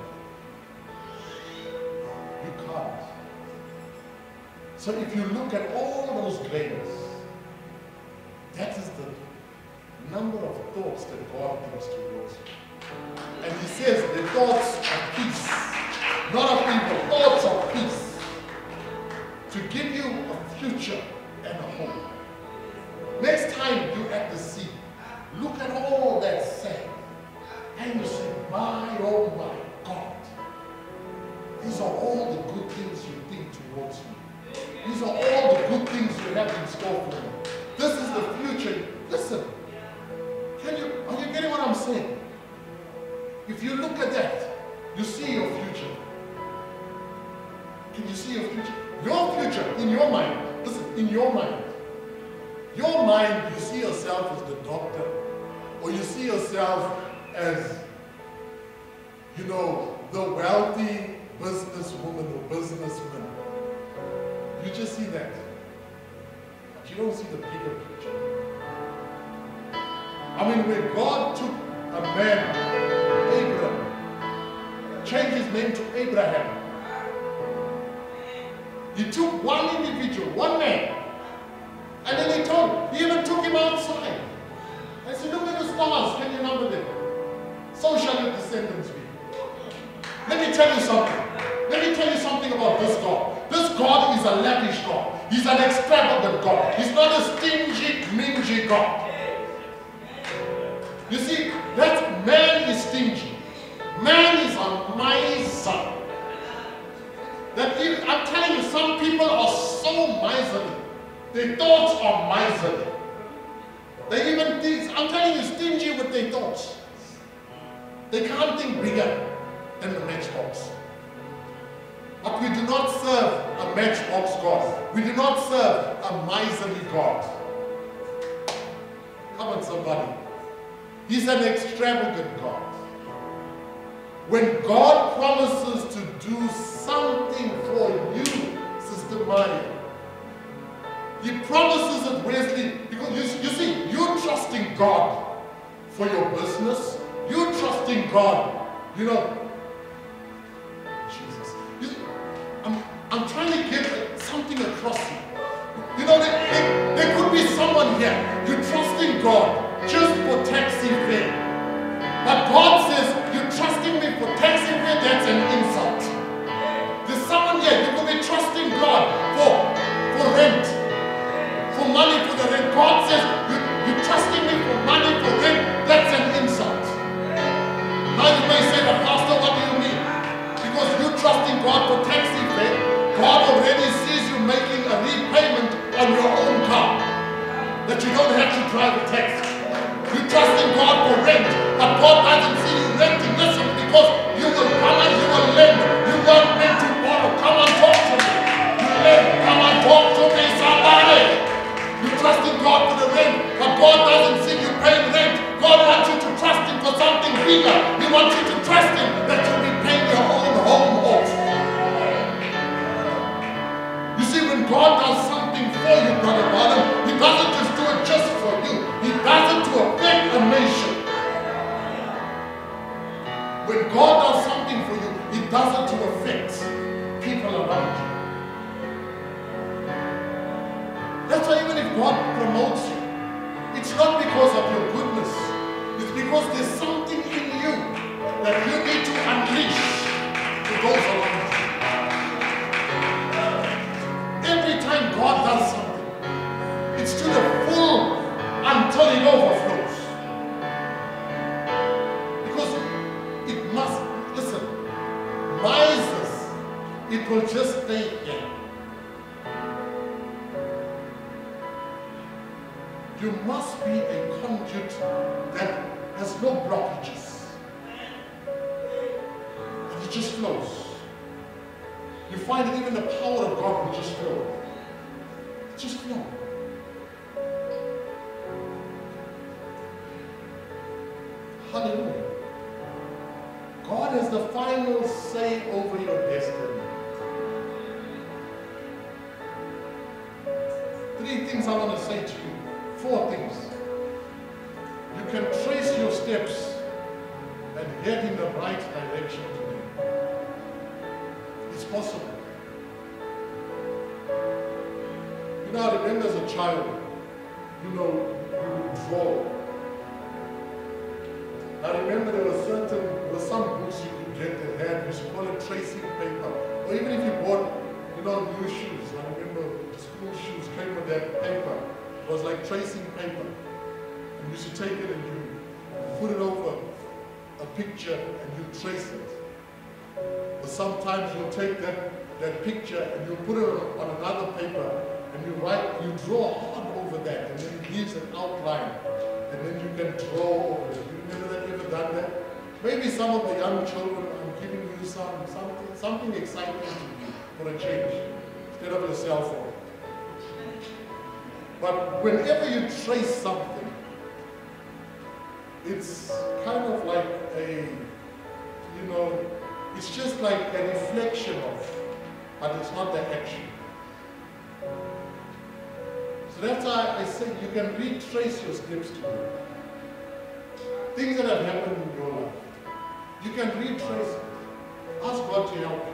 You can't. So if you look at all those grains, that is the number of thoughts that God thinks towards you. And He says the thoughts of peace, not of evil, thoughts of peace, to give you a future and a hope. Next time you're at the sea, look at all that sand and you say, my, oh my God, these are all the good things you think towards me. These are all the good things you have in store for me. This is the future. Listen, can you, are you getting what I'm saying? If you look at that, you see your future. Can you see your future? Your future in your mind. Listen, in your mind. Your mind, you see yourself as the doctor, or you see yourself as, you know, the wealthy businesswoman or businessman. You just see that. But you don't see the bigger picture. I mean, when God took a man, Abraham, changed his name to Abraham. He took one individual, one man, and then he told him, he even took him outside. I said, look at the stars, can you number them? So shall your descendants be. Let me tell you something. Let me tell you something about this God. This God is a lavish God. He's an extravagant God. He's not a stingy, mingy God. You see, that man is stingy. Man is a miser. That if, I'm telling you, some people are so miserly. Their thoughts are miserly. They even think, I'm telling you, stingy with their thoughts. They can't think bigger than the matchbox. But we do not serve a matchbox God. We do not serve a miserly God. Come on, somebody. He's an extravagant God. When God promises to do something for you, Sister Maya, He promises it, Wesley, because you, you see, you're trusting God for your business. You're trusting God, you know. Jesus. You, I'm, I'm trying to get something across you. You know, there, there, there could be someone here, you're trusting God just for taxi fare. But God says, you're trusting me for taxi fare, that's an insult. There's someone here, you could be trusting God for, for rent, for money for the rent. God says, you, you're trusting me for money for rent, that's an insult. Now you may say, but Pastor, what do you mean? Because you're trusting God for taxi fare, God already sees you making a repayment on your own car, that you don't have to drive a taxi. You're trusting God for rent, but God doesn't see you renting. Listen, because you will come and you will lend. You want me to borrow. Come and talk to me. You lend. Come and talk to me, somebody. You're trusting God for the rent, but God doesn't see you paying rent. God wants you to trust Him for something bigger. He wants you to trust Him that you'll be paying your own home off. You see, when God does something for you, Brother Bottom, He doesn't just do it just for you. He does it to affect a nation. When God does something for you, He does it to affect people around you. That's why even if God promotes you, it's not because of your goodness. It's because there's something in you that you need to unleash to those around you. Every time God does something, it's to the full until it overflows. Because it must, listen, misers, it will just stay here. You must be a conduit that has no blockages. And it just flows. You find that even the power of God will just flow. It just flows. Hallelujah. God has the final say over your destiny. Three things I want to say to you. Four things. You can trace your steps and head in the right direction today. It's possible. You know, I remember as a child, you know, you would draw. I remember there were certain, there were some books you could get that had, we used to call it tracing paper. Or even if you bought, you know, new shoes. I remember the school shoes came with that paper. It was like tracing paper. And you used to take it and you put it over a picture and you trace it. Or sometimes you'll take that, that picture and you put it on another paper and you write, you draw hard over that and then it leaves an outline. And then you can draw over it. You remember that? You ever done that? Maybe some of the young children, I'm giving you some, something, something exciting to you for a change, instead of your cell phone. But whenever you trace something, it's kind of like a, you know, it's just like a reflection of, but it's not the action. So that's why I say you can retrace your steps to it. things that have happened in your life. You can retrace it. Ask God to help you.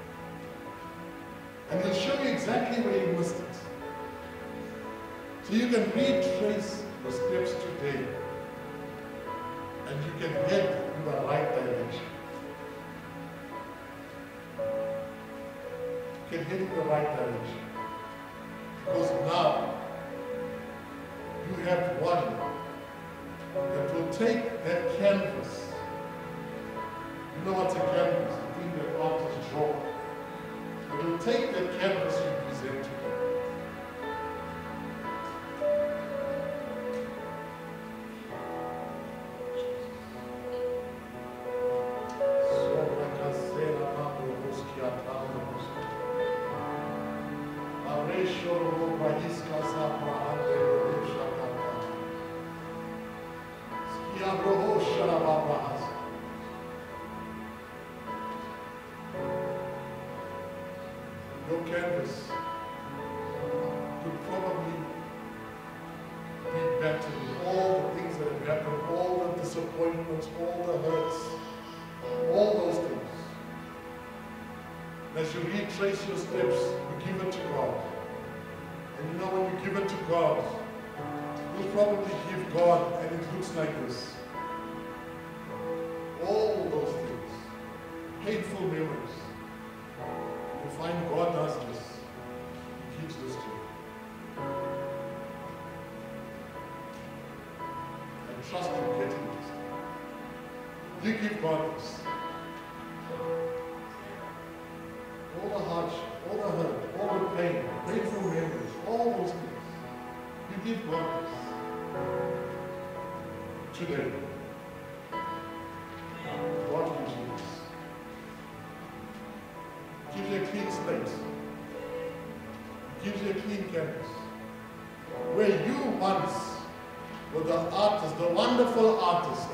And He'll show you exactly where you missed it. So you can retrace the steps today. And you can head in the right direction. You can head in the right direction. Because now, you have one that will take that canvas. You know what's a canvas? The thing that artists draw. It will take that canvas you present to them. Your canvas could probably be better with all the things that have happened, all the disappointments, all the hurts, all those things. And as you retrace your steps, you give it to God. And you know when you give it to God, you'll probably give God, and it looks like this. All those things, painful memories. You find God does this. He gives this to you. And trust in getting this. You give God this. All the hardship, all the hurt, all the pain, painful memories, all those things. You give God this. Today. God gives you this. Gives you a clean slate. Gives you a clean canvas. Where you once were the artist, the wonderful artist.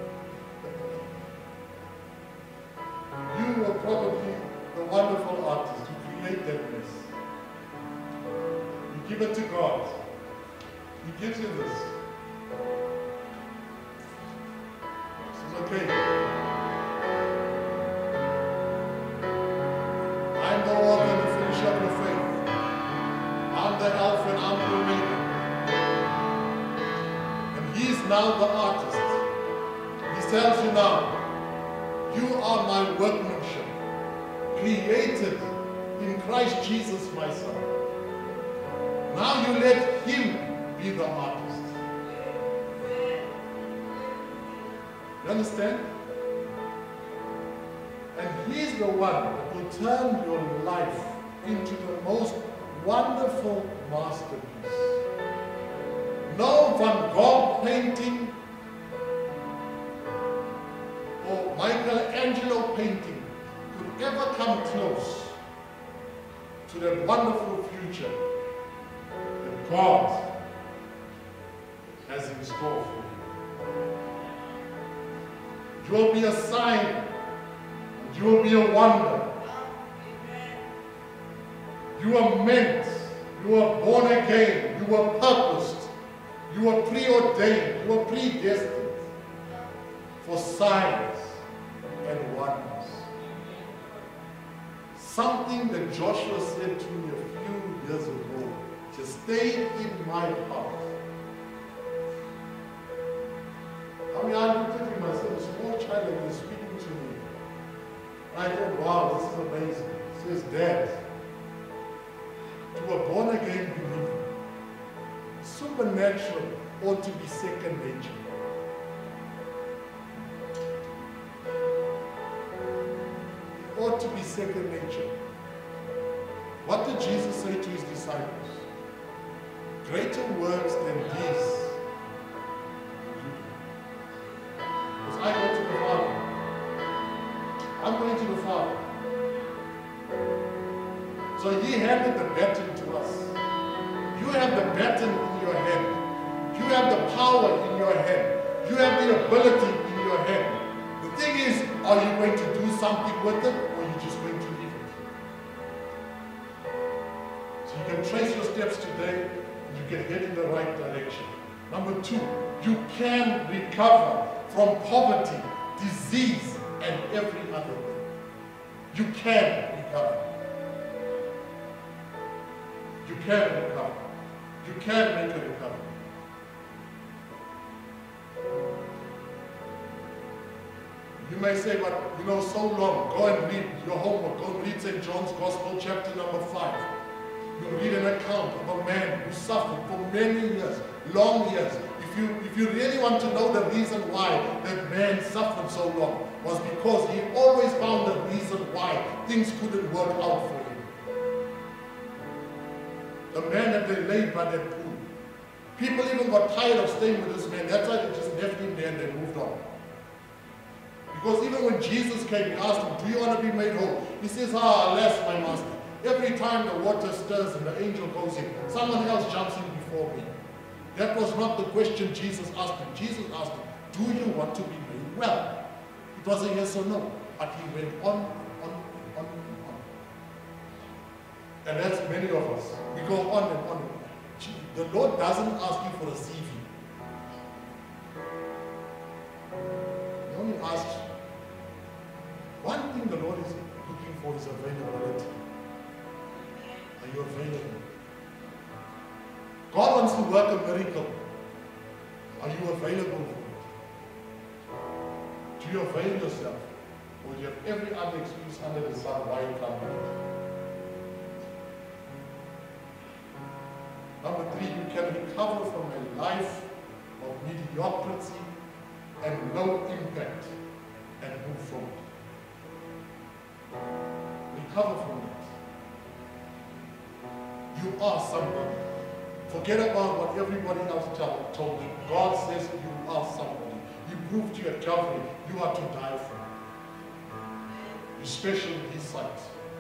You were probably the wonderful artist who created that mess. You give it to God. He gives you this. He says, okay. I'm the author and the finisher of your faith. I'm the Alpha and I'm the Omega. And He's now the artist. He tells you now, you are my workmanship, created in Christ Jesus my Son. Now you let Him be the artist. You understand? And He's the one that will turn your life into the most wonderful masterpiece. No Van Gogh painting or Michelangelo painting could ever come close to that wonderful future that God has in store for you. You will be a sign. You will be a wonder. You are meant. You are born again. You are purposed. You are preordained. You are predestined for signs and wonders. Something that Joshua said to me a few years ago, just stay in my heart. I mean, I looked at him myself, a small child that was speaking to me. I thought, wow, this is amazing. He says, Dad, to a born-again believer, supernatural ought to be second nature. It ought to be second nature. What did Jesus say to His disciples? Greater works than these you do. Because I go to the Father. I'm going to the Father. So He handed the baton to us. You have the baton in your hand. You have the power in your hand. You have the ability in your hand. The thing is, are you going to do something with it, or are you just going to leave it? So you can trace your steps today, and you can head in the right direction. Number two, you can recover from poverty, disease, and every other thing. You can recover. You can recover. You can make a recovery. You may say, but you know, so long. Go and read your homework. Go and read Saint John's Gospel, chapter number five. You read an account of a man who suffered for many years, long years. If you, if you really want to know the reason why that man suffered so long, was because he always found a reason why things couldn't work out for him. The man that they laid by that pool. People even got tired of staying with this man. That's why they just left him there and they moved on. Because even when Jesus came, he asked him, do you want to be made whole? He says, ah, alas, my master. Every time the water stirs and the angel goes in, someone else jumps in before me. That was not the question Jesus asked him. Jesus asked him, do you want to be made well? It was a yes or no. But he went on, on, on, on. And that's many of us. We go on and on. The Lord doesn't ask you for a C V. He only asks you. One thing the Lord is looking for is availability. Are you available? God wants to work a miracle. Are you available for it? Do you avail yourself? Or do you have every other excuse under the sun why you can't do it? Number three, you can recover from a life of mediocrity and low impact and move forward. Recover from it. You are somebody. Forget about what everybody else tell, told you. God says you are somebody. You prove to your Calvary you are to die for. You're special in His sight.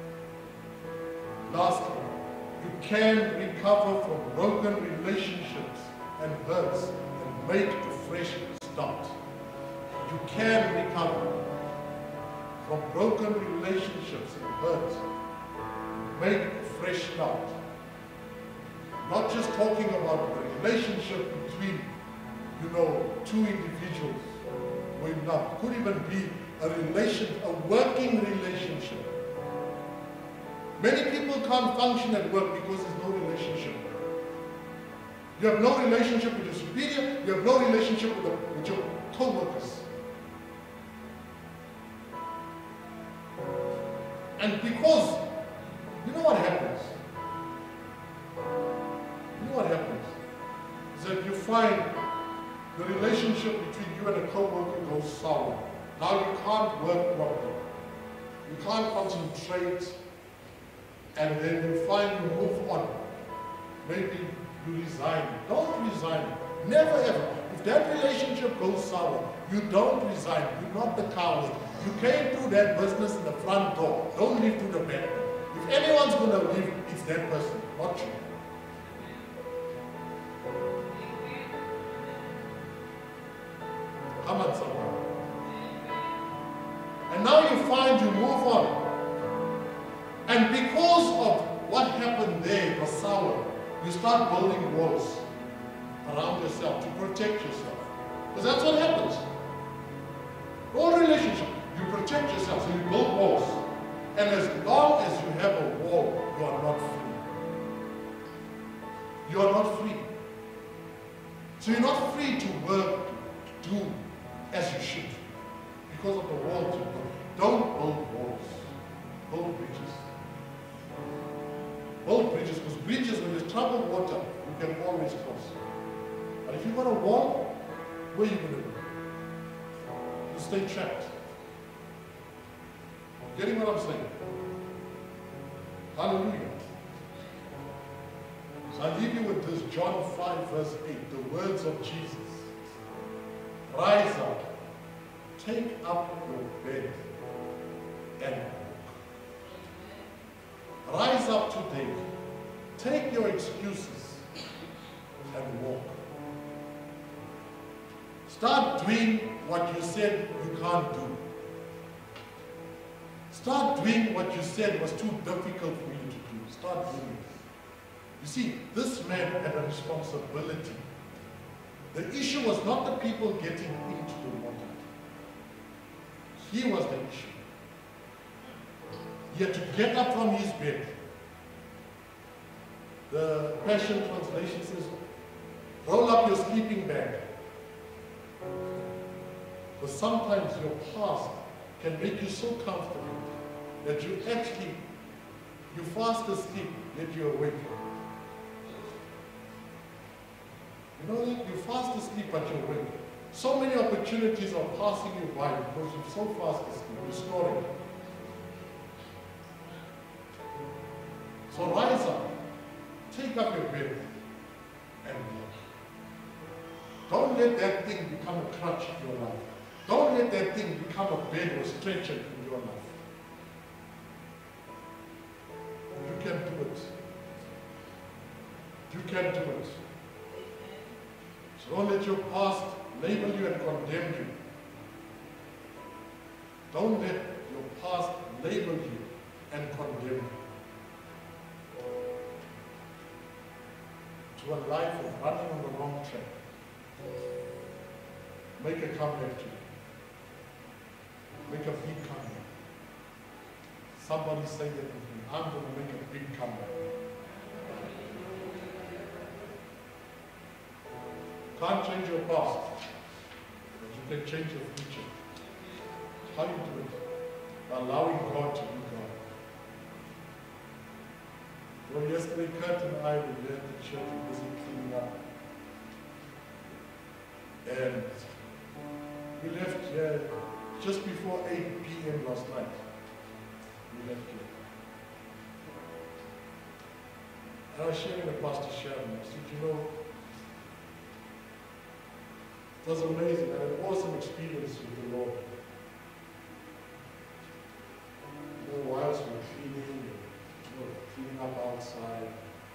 Lastly, you can recover from broken relationships and hurts and make a fresh start. You can recover from broken relationships and hurts, make a fresh start. Not just talking about the relationship between, you know, two individuals who are in love. It could even be a relation, a working relationship. Many people can't function at work because there's no relationship. You have no relationship with your superior, you have no relationship with, the, with your co-workers. And because, you know what happens? You know what happens? Is that you find the relationship between you and a co-worker goes sour. Now you can't work properly. You can't concentrate. And then you find you move on. Maybe you resign. Don't resign. Never ever. If that relationship goes sour, you don't resign. You're not the coward. You came through that business in the front door. Don't leave through the back door. If anyone's going to leave, it's that person, not you. Come on, someone. And now you find you move on. And because of what happened there, the sour, you start building walls around yourself to protect yourself. Because that's what happens. All relationship, you protect yourself, so you build walls. And as long as you have a wall, you are not free. You are not free. So you're not free to work, to do as you should. Because of the walls you build. Don't build walls. Build bridges. Build bridges, because bridges, when there's troubled water, you can always cross. But if you've got a wall, where are you going to go? You stay trapped. Getting what I'm saying? Hallelujah. So I leave you with this, John five verse eight, the words of Jesus. Rise up, take up your bed, and walk. Rise up today, take your excuses, and walk. Start doing what you said you can't do. Start doing what you said was too difficult for you to do. Start doing it. You see, this man had a responsibility The issue was not the people getting into the water. He was the issue. He had to get up from his bed. The Passion Translation says, roll up your sleeping bag. Because sometimes your past can make you so comfortable that you actually, you fast asleep, yet you're awake. You know that? You fast asleep, but you're awake. So many opportunities are passing you by because you're so fast asleep, you're snoring. So rise up, take up your bed, and walk. Don't let that thing become a crutch in your life. Don't let that thing become a bed or stretcher in your life. You can do it. You can do it. So don't let your past label you and condemn you. Don't let your past label you and condemn you. To a life of running on the wrong track. Make a comeback to you. Make a big comeback. Somebody say that with me. I'm going to make a big comeback. Can't change your past, but you can change your future. How do you do it? By allowing God to be God. Well, yesterday, Kurt and I were there at the church, busy cleaning up. And we left here just before eight p m last night. We left here. And I was sharing with Pastor Sharon. I said, you know, it was amazing and an awesome experience with the Lord. You know, whilst we were cleaning, you know, cleaning up outside,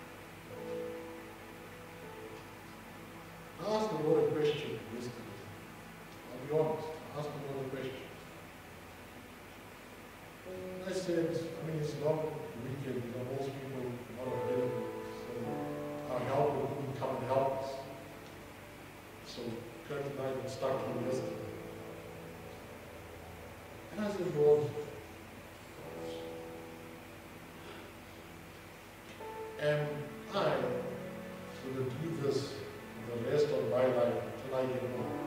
I asked the Lord a question yesterday. I'll be honest, I asked the Lord a question. I said, I mean, it's not weekend, you know, most people are not available, so our helper couldn't come and help us. So Kurt and I were stuck here yesterday. And I said, Lord, am I going to do this for the rest of my life until I get home?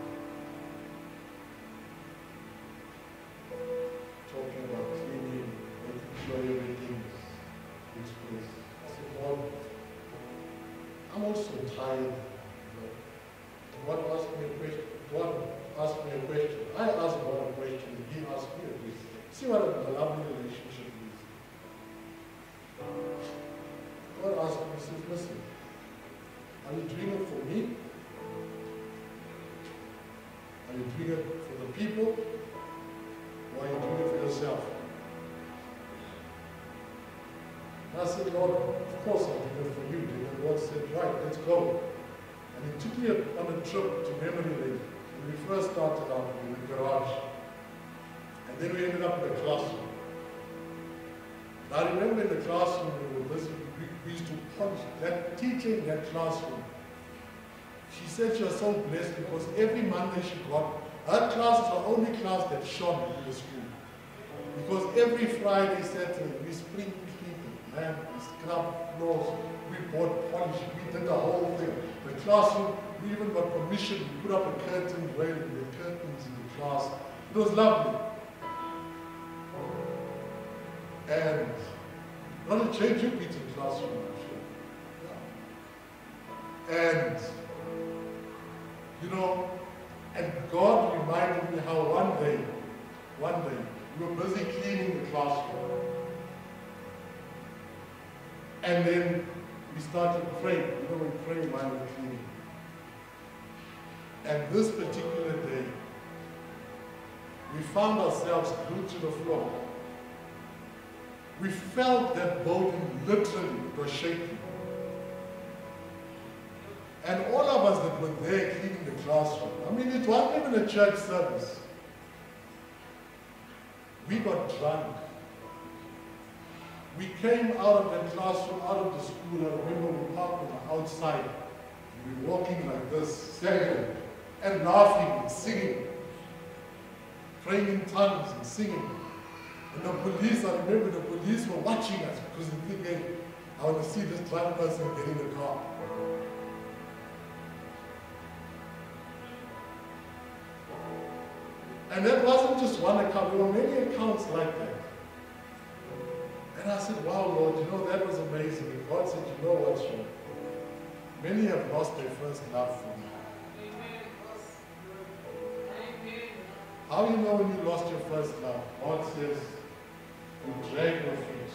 Talking about cleaning, making sure everything is place. I said, Lord, I'm also tired. God asked me a question. God asked me a question. I asked God a question. He asked me a question. See what a lovely relationship is. God asked me, he says, listen, are you doing it for me? Are you doing it for the people? Or are you doing it for yourself? And I said, Lord, of course I'm doing it for you. And the Lord said, right, let's go. And he took me on a trip to Memory Lane. When we first started out in the garage. And then we ended up in the classroom. And I remember in the classroom we were busy, we, we used to punch. That teacher in that classroom, she said she was so blessed because every Monday she got, her class is the only class that shone in the school. Because every Friday, Saturday, we spring cleaning, man, we scrub floors, we bought polish, we did the whole thing. The classroom, we even got permission to put up a curtain railing, the curtains in the class. It was lovely. And not to change your beats in the classroom, I'm sure. Yeah. And, you know, and God reminded me how one day, one day, we were busy cleaning the classroom. And then we started praying. You know, we pray while we're cleaning. And this particular day, we found ourselves glued to the floor. We felt that building literally was shaking. And all of us that were there cleaning the classroom, I mean, it wasn't even a church service. We got drunk. We came out of the classroom, out of the school. I remember we parked on the outside. we're walking like this, standing and laughing and singing, praying in tongues and singing. And the police, I remember the police were watching us because they're thinking, I want to see this drunk person get in the car. And that wasn't just one account, there were many accounts like that. And I said, wow, Lord, you know, that was amazing. And God said, you know what, Sean? Many have lost their first love for me. How do you know when you lost your first love? God says, you drag your feet.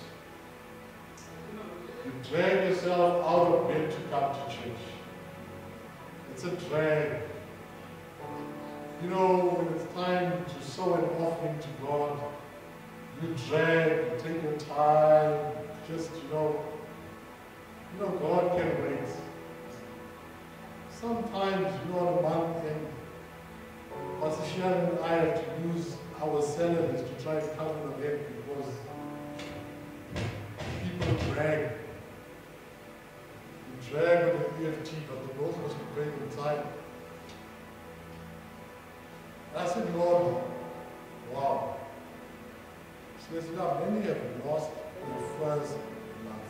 You drag yourself out of bed to come to church. It's a drag. You know, when it's time to sow an offering to God, you drag, you take your time, just, you know, you know, God can wait. Sometimes, you know, on a month end, Pastor Sharon and I have to use our salaries to try to cover the rent because people drag. You drag on the E F T, but the bills must be paid in time. I said, Lord, wow. He says, now many have lost their first love.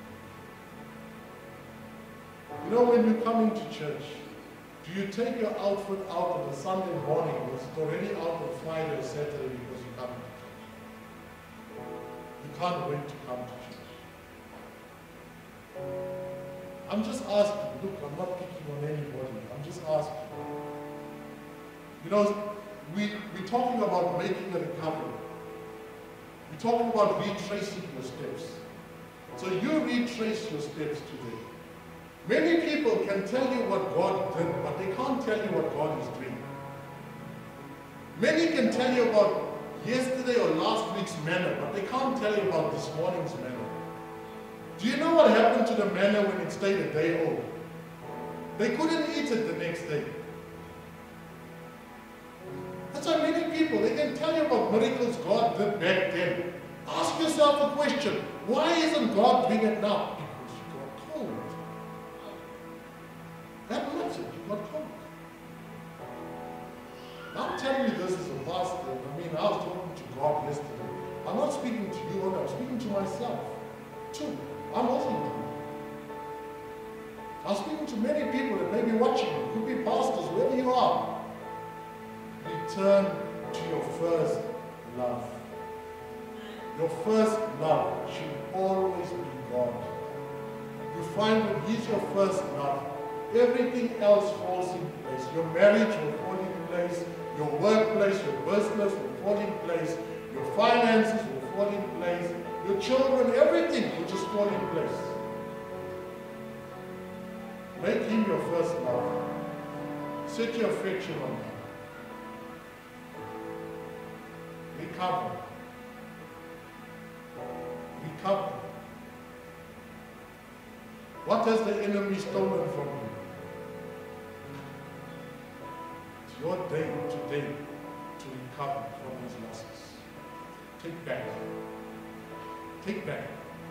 You know, when you come into church, do you take your outfit out on a Sunday morning or is it already out on Friday or Saturday because you come to church? You can't wait to come to church. I'm just asking, look, I'm not picking on anybody, I'm just asking. You know, we, we're talking about making a recovery. We're talking about retracing your steps. So you retrace your steps today. Many people can tell you what God did, but they can't tell you what God is doing. Many can tell you about yesterday or last week's manna, but they can't tell you about this morning's manna. Do you know what happened to the manna when it stayed a day old? They couldn't eat it the next day. That's why many people, they can tell you about miracles God did back then. Ask yourself a question. Why isn't God doing it now? Because you got cold. That matters. You got cold. I'm telling you this as a pastor. I mean, I was talking to God yesterday. I'm not speaking to you only. I'm speaking to myself too. I'm also human. I'm speaking to many people that may be watching. You could be pastors, wherever you are. Return to your first love. Your first love should always be God. You find when He's your first love, everything else falls in place. Your marriage will fall in place. Your workplace, your business will fall in place. Your finances will fall in place. Your children, everything will just fall in place. Make Him your first love. Set your affection on Him. Recover. Recover. What has the enemy stolen from you? It's your day today to recover from his losses. Take back. Take back.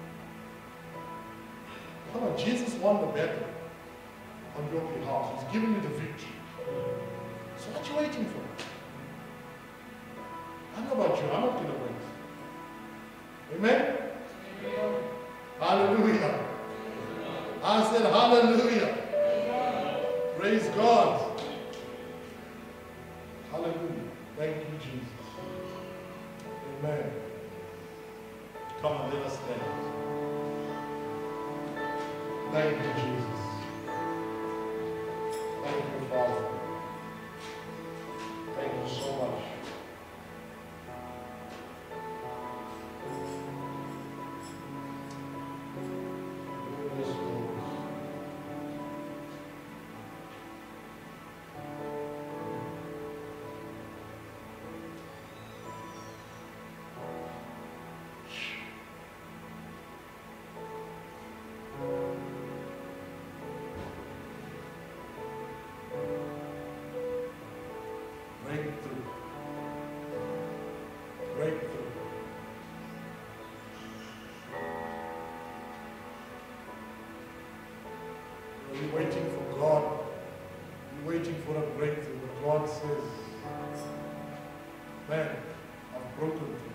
Come on, Jesus won the battle on your behalf. He's given you the victory. So what are you waiting for? I don't know about you, I'm not going to wait. Amen? Amen. Hallelujah. I said hallelujah. Amen. Praise God. Hallelujah. Thank you, Jesus. Amen. Come on, let us stand. Thank you, Jesus. Thank you, Father. Thank you so much. Breakthrough. Breakthrough. Are you waiting for God for a breakthrough, but God says, man, I've broken through.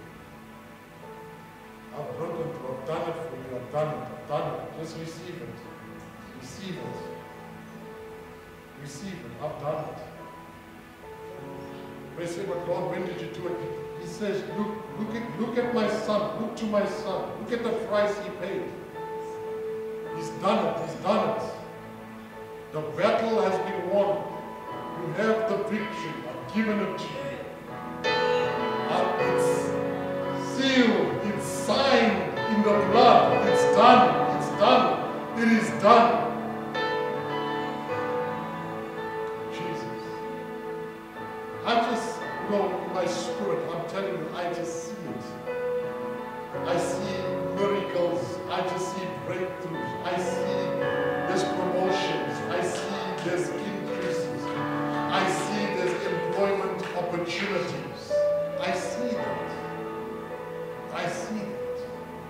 I've broken through. I've done it for you. I've done it. I've done it. Just receive it. Receive it. Receive it. I've done it. They say, but Lord, when did you do it? He says, look, look at, look at my son. Look to my son. Look at the price he paid. He's done it. He's done it. The battle has been won. You have the victory. I've given it to you. Uh, it's sealed. It's signed in the blood. It's done. It's done. It is done. Jesus. I just know in my spirit, I'm telling you, I just see it. I see miracles. I just see breakthroughs. I see there's promotions. I see there's increases. I see there's employment opportunities. I see that. I see that.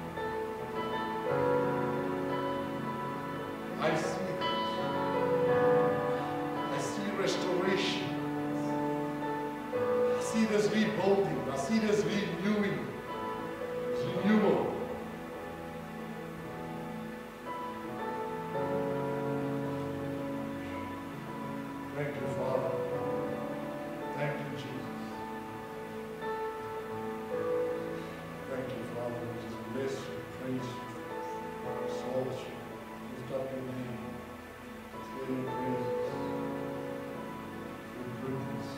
I see that. I see restoration. I see there's rebuilding. I see there's renewing. There's renewal. Thank you, Father. Thank you, Jesus. Thank you, Father. We just bless you, praise you, exalt you, lift up your name, declare your praises, your goodness.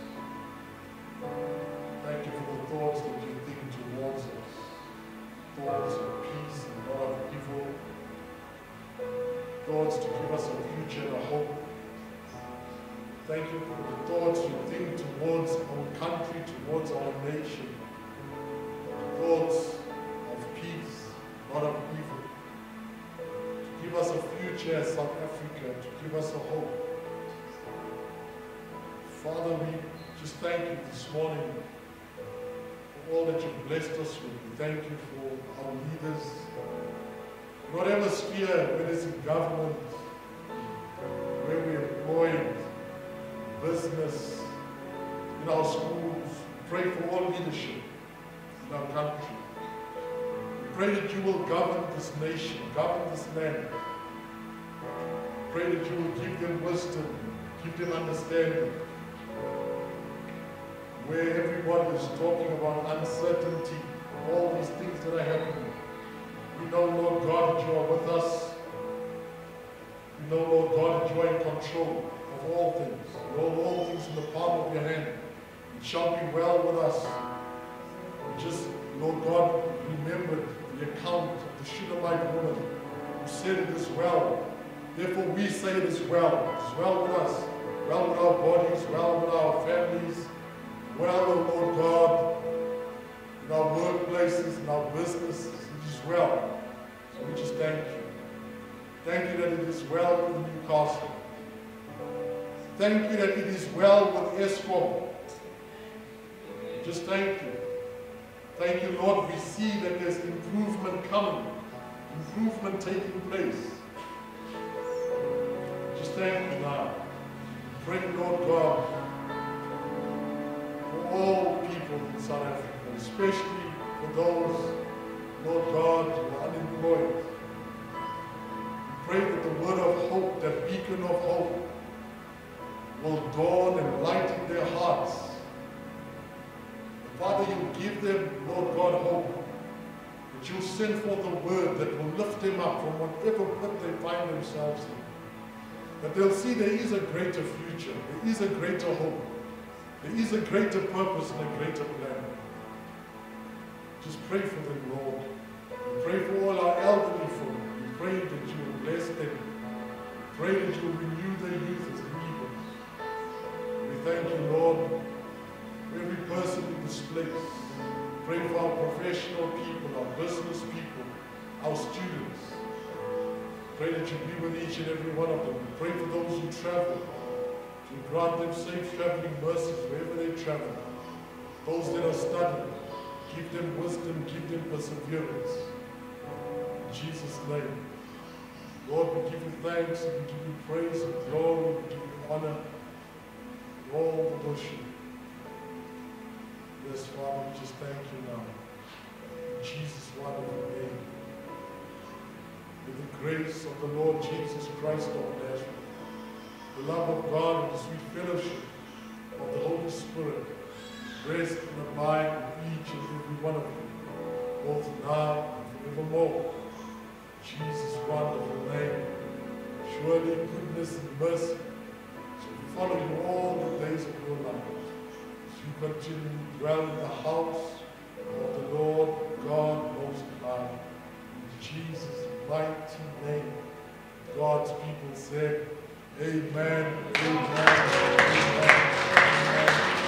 Thank you for the thoughts that you think towards us, thoughts of peace and not of evil, thoughts to give us a future and a hope. Thank you for the thoughts you think towards our country, towards our nation. Thoughts of peace, not of evil. To give us a future as South Africa, to give us a hope. Father, we just thank you this morning for all that you've blessed us with. We thank you for our leaders. In whatever sphere, whether it's in government, where we employ, business, in our schools, pray for all leadership in our country. We pray that you will govern this nation, govern this land. Pray that you will give them wisdom, give them understanding. Where everyone is talking about uncertainty, all these things that are happening, we know, Lord God, that you are with us. We know, Lord God, that you are in control of all things. You hold all things in the palm of your hand. It shall be well with us. We just, Lord God, remembered the account of the Shunammite woman who said it is well. Therefore we say it is well. It is well with us. Well with our bodies, well with our families, well, O Lord God, in our workplaces, in our businesses. It is well. So we just thank you. Thank you that it is well in Newcastle. Thank you that it is well with Eskom. Just thank you. Thank you, Lord. We see that there's improvement coming, improvement taking place. Just thank you now. Pray, Lord God, for all people in South Africa, especially for those, Lord God, who are unemployed. We pray that the word of hope, that beacon of hope, will dawn and lighten their hearts. Father, you give them, Lord God, hope. That you send forth a word that will lift them up from whatever pit they find themselves in. That they'll see there is a greater future, there is a greater hope, there is a greater purpose and a greater plan. Just pray for them, Lord. We pray for all our elderly folk. We pray that you will bless them. We pray that you will renew their youth as believers. We thank you, Lord, for every person in this place. Pray for our professional people, our business people, our students. Pray that you be with each and every one of them. Pray for those who travel, to grant them safe traveling mercies wherever they travel. Those that are studying, give them wisdom, give them perseverance. In Jesus' name. Lord, we give you thanks, and we give you praise and glory, we give you honor. fellowship. Yes, Father, we just thank you now. In Jesus' wonderful name. With the grace of the Lord Jesus Christ of Nazareth, the love of God and the sweet fellowship of the Holy Spirit rest and abide with each and every one of you, both now and forevermore. In Jesus' wonderful name. Surely goodness and mercy shall follow you all the days of your life, as you continue to dwell in the house of the Lord God Most High. In Jesus' mighty name, God's people said, Amen, amen, amen, amen.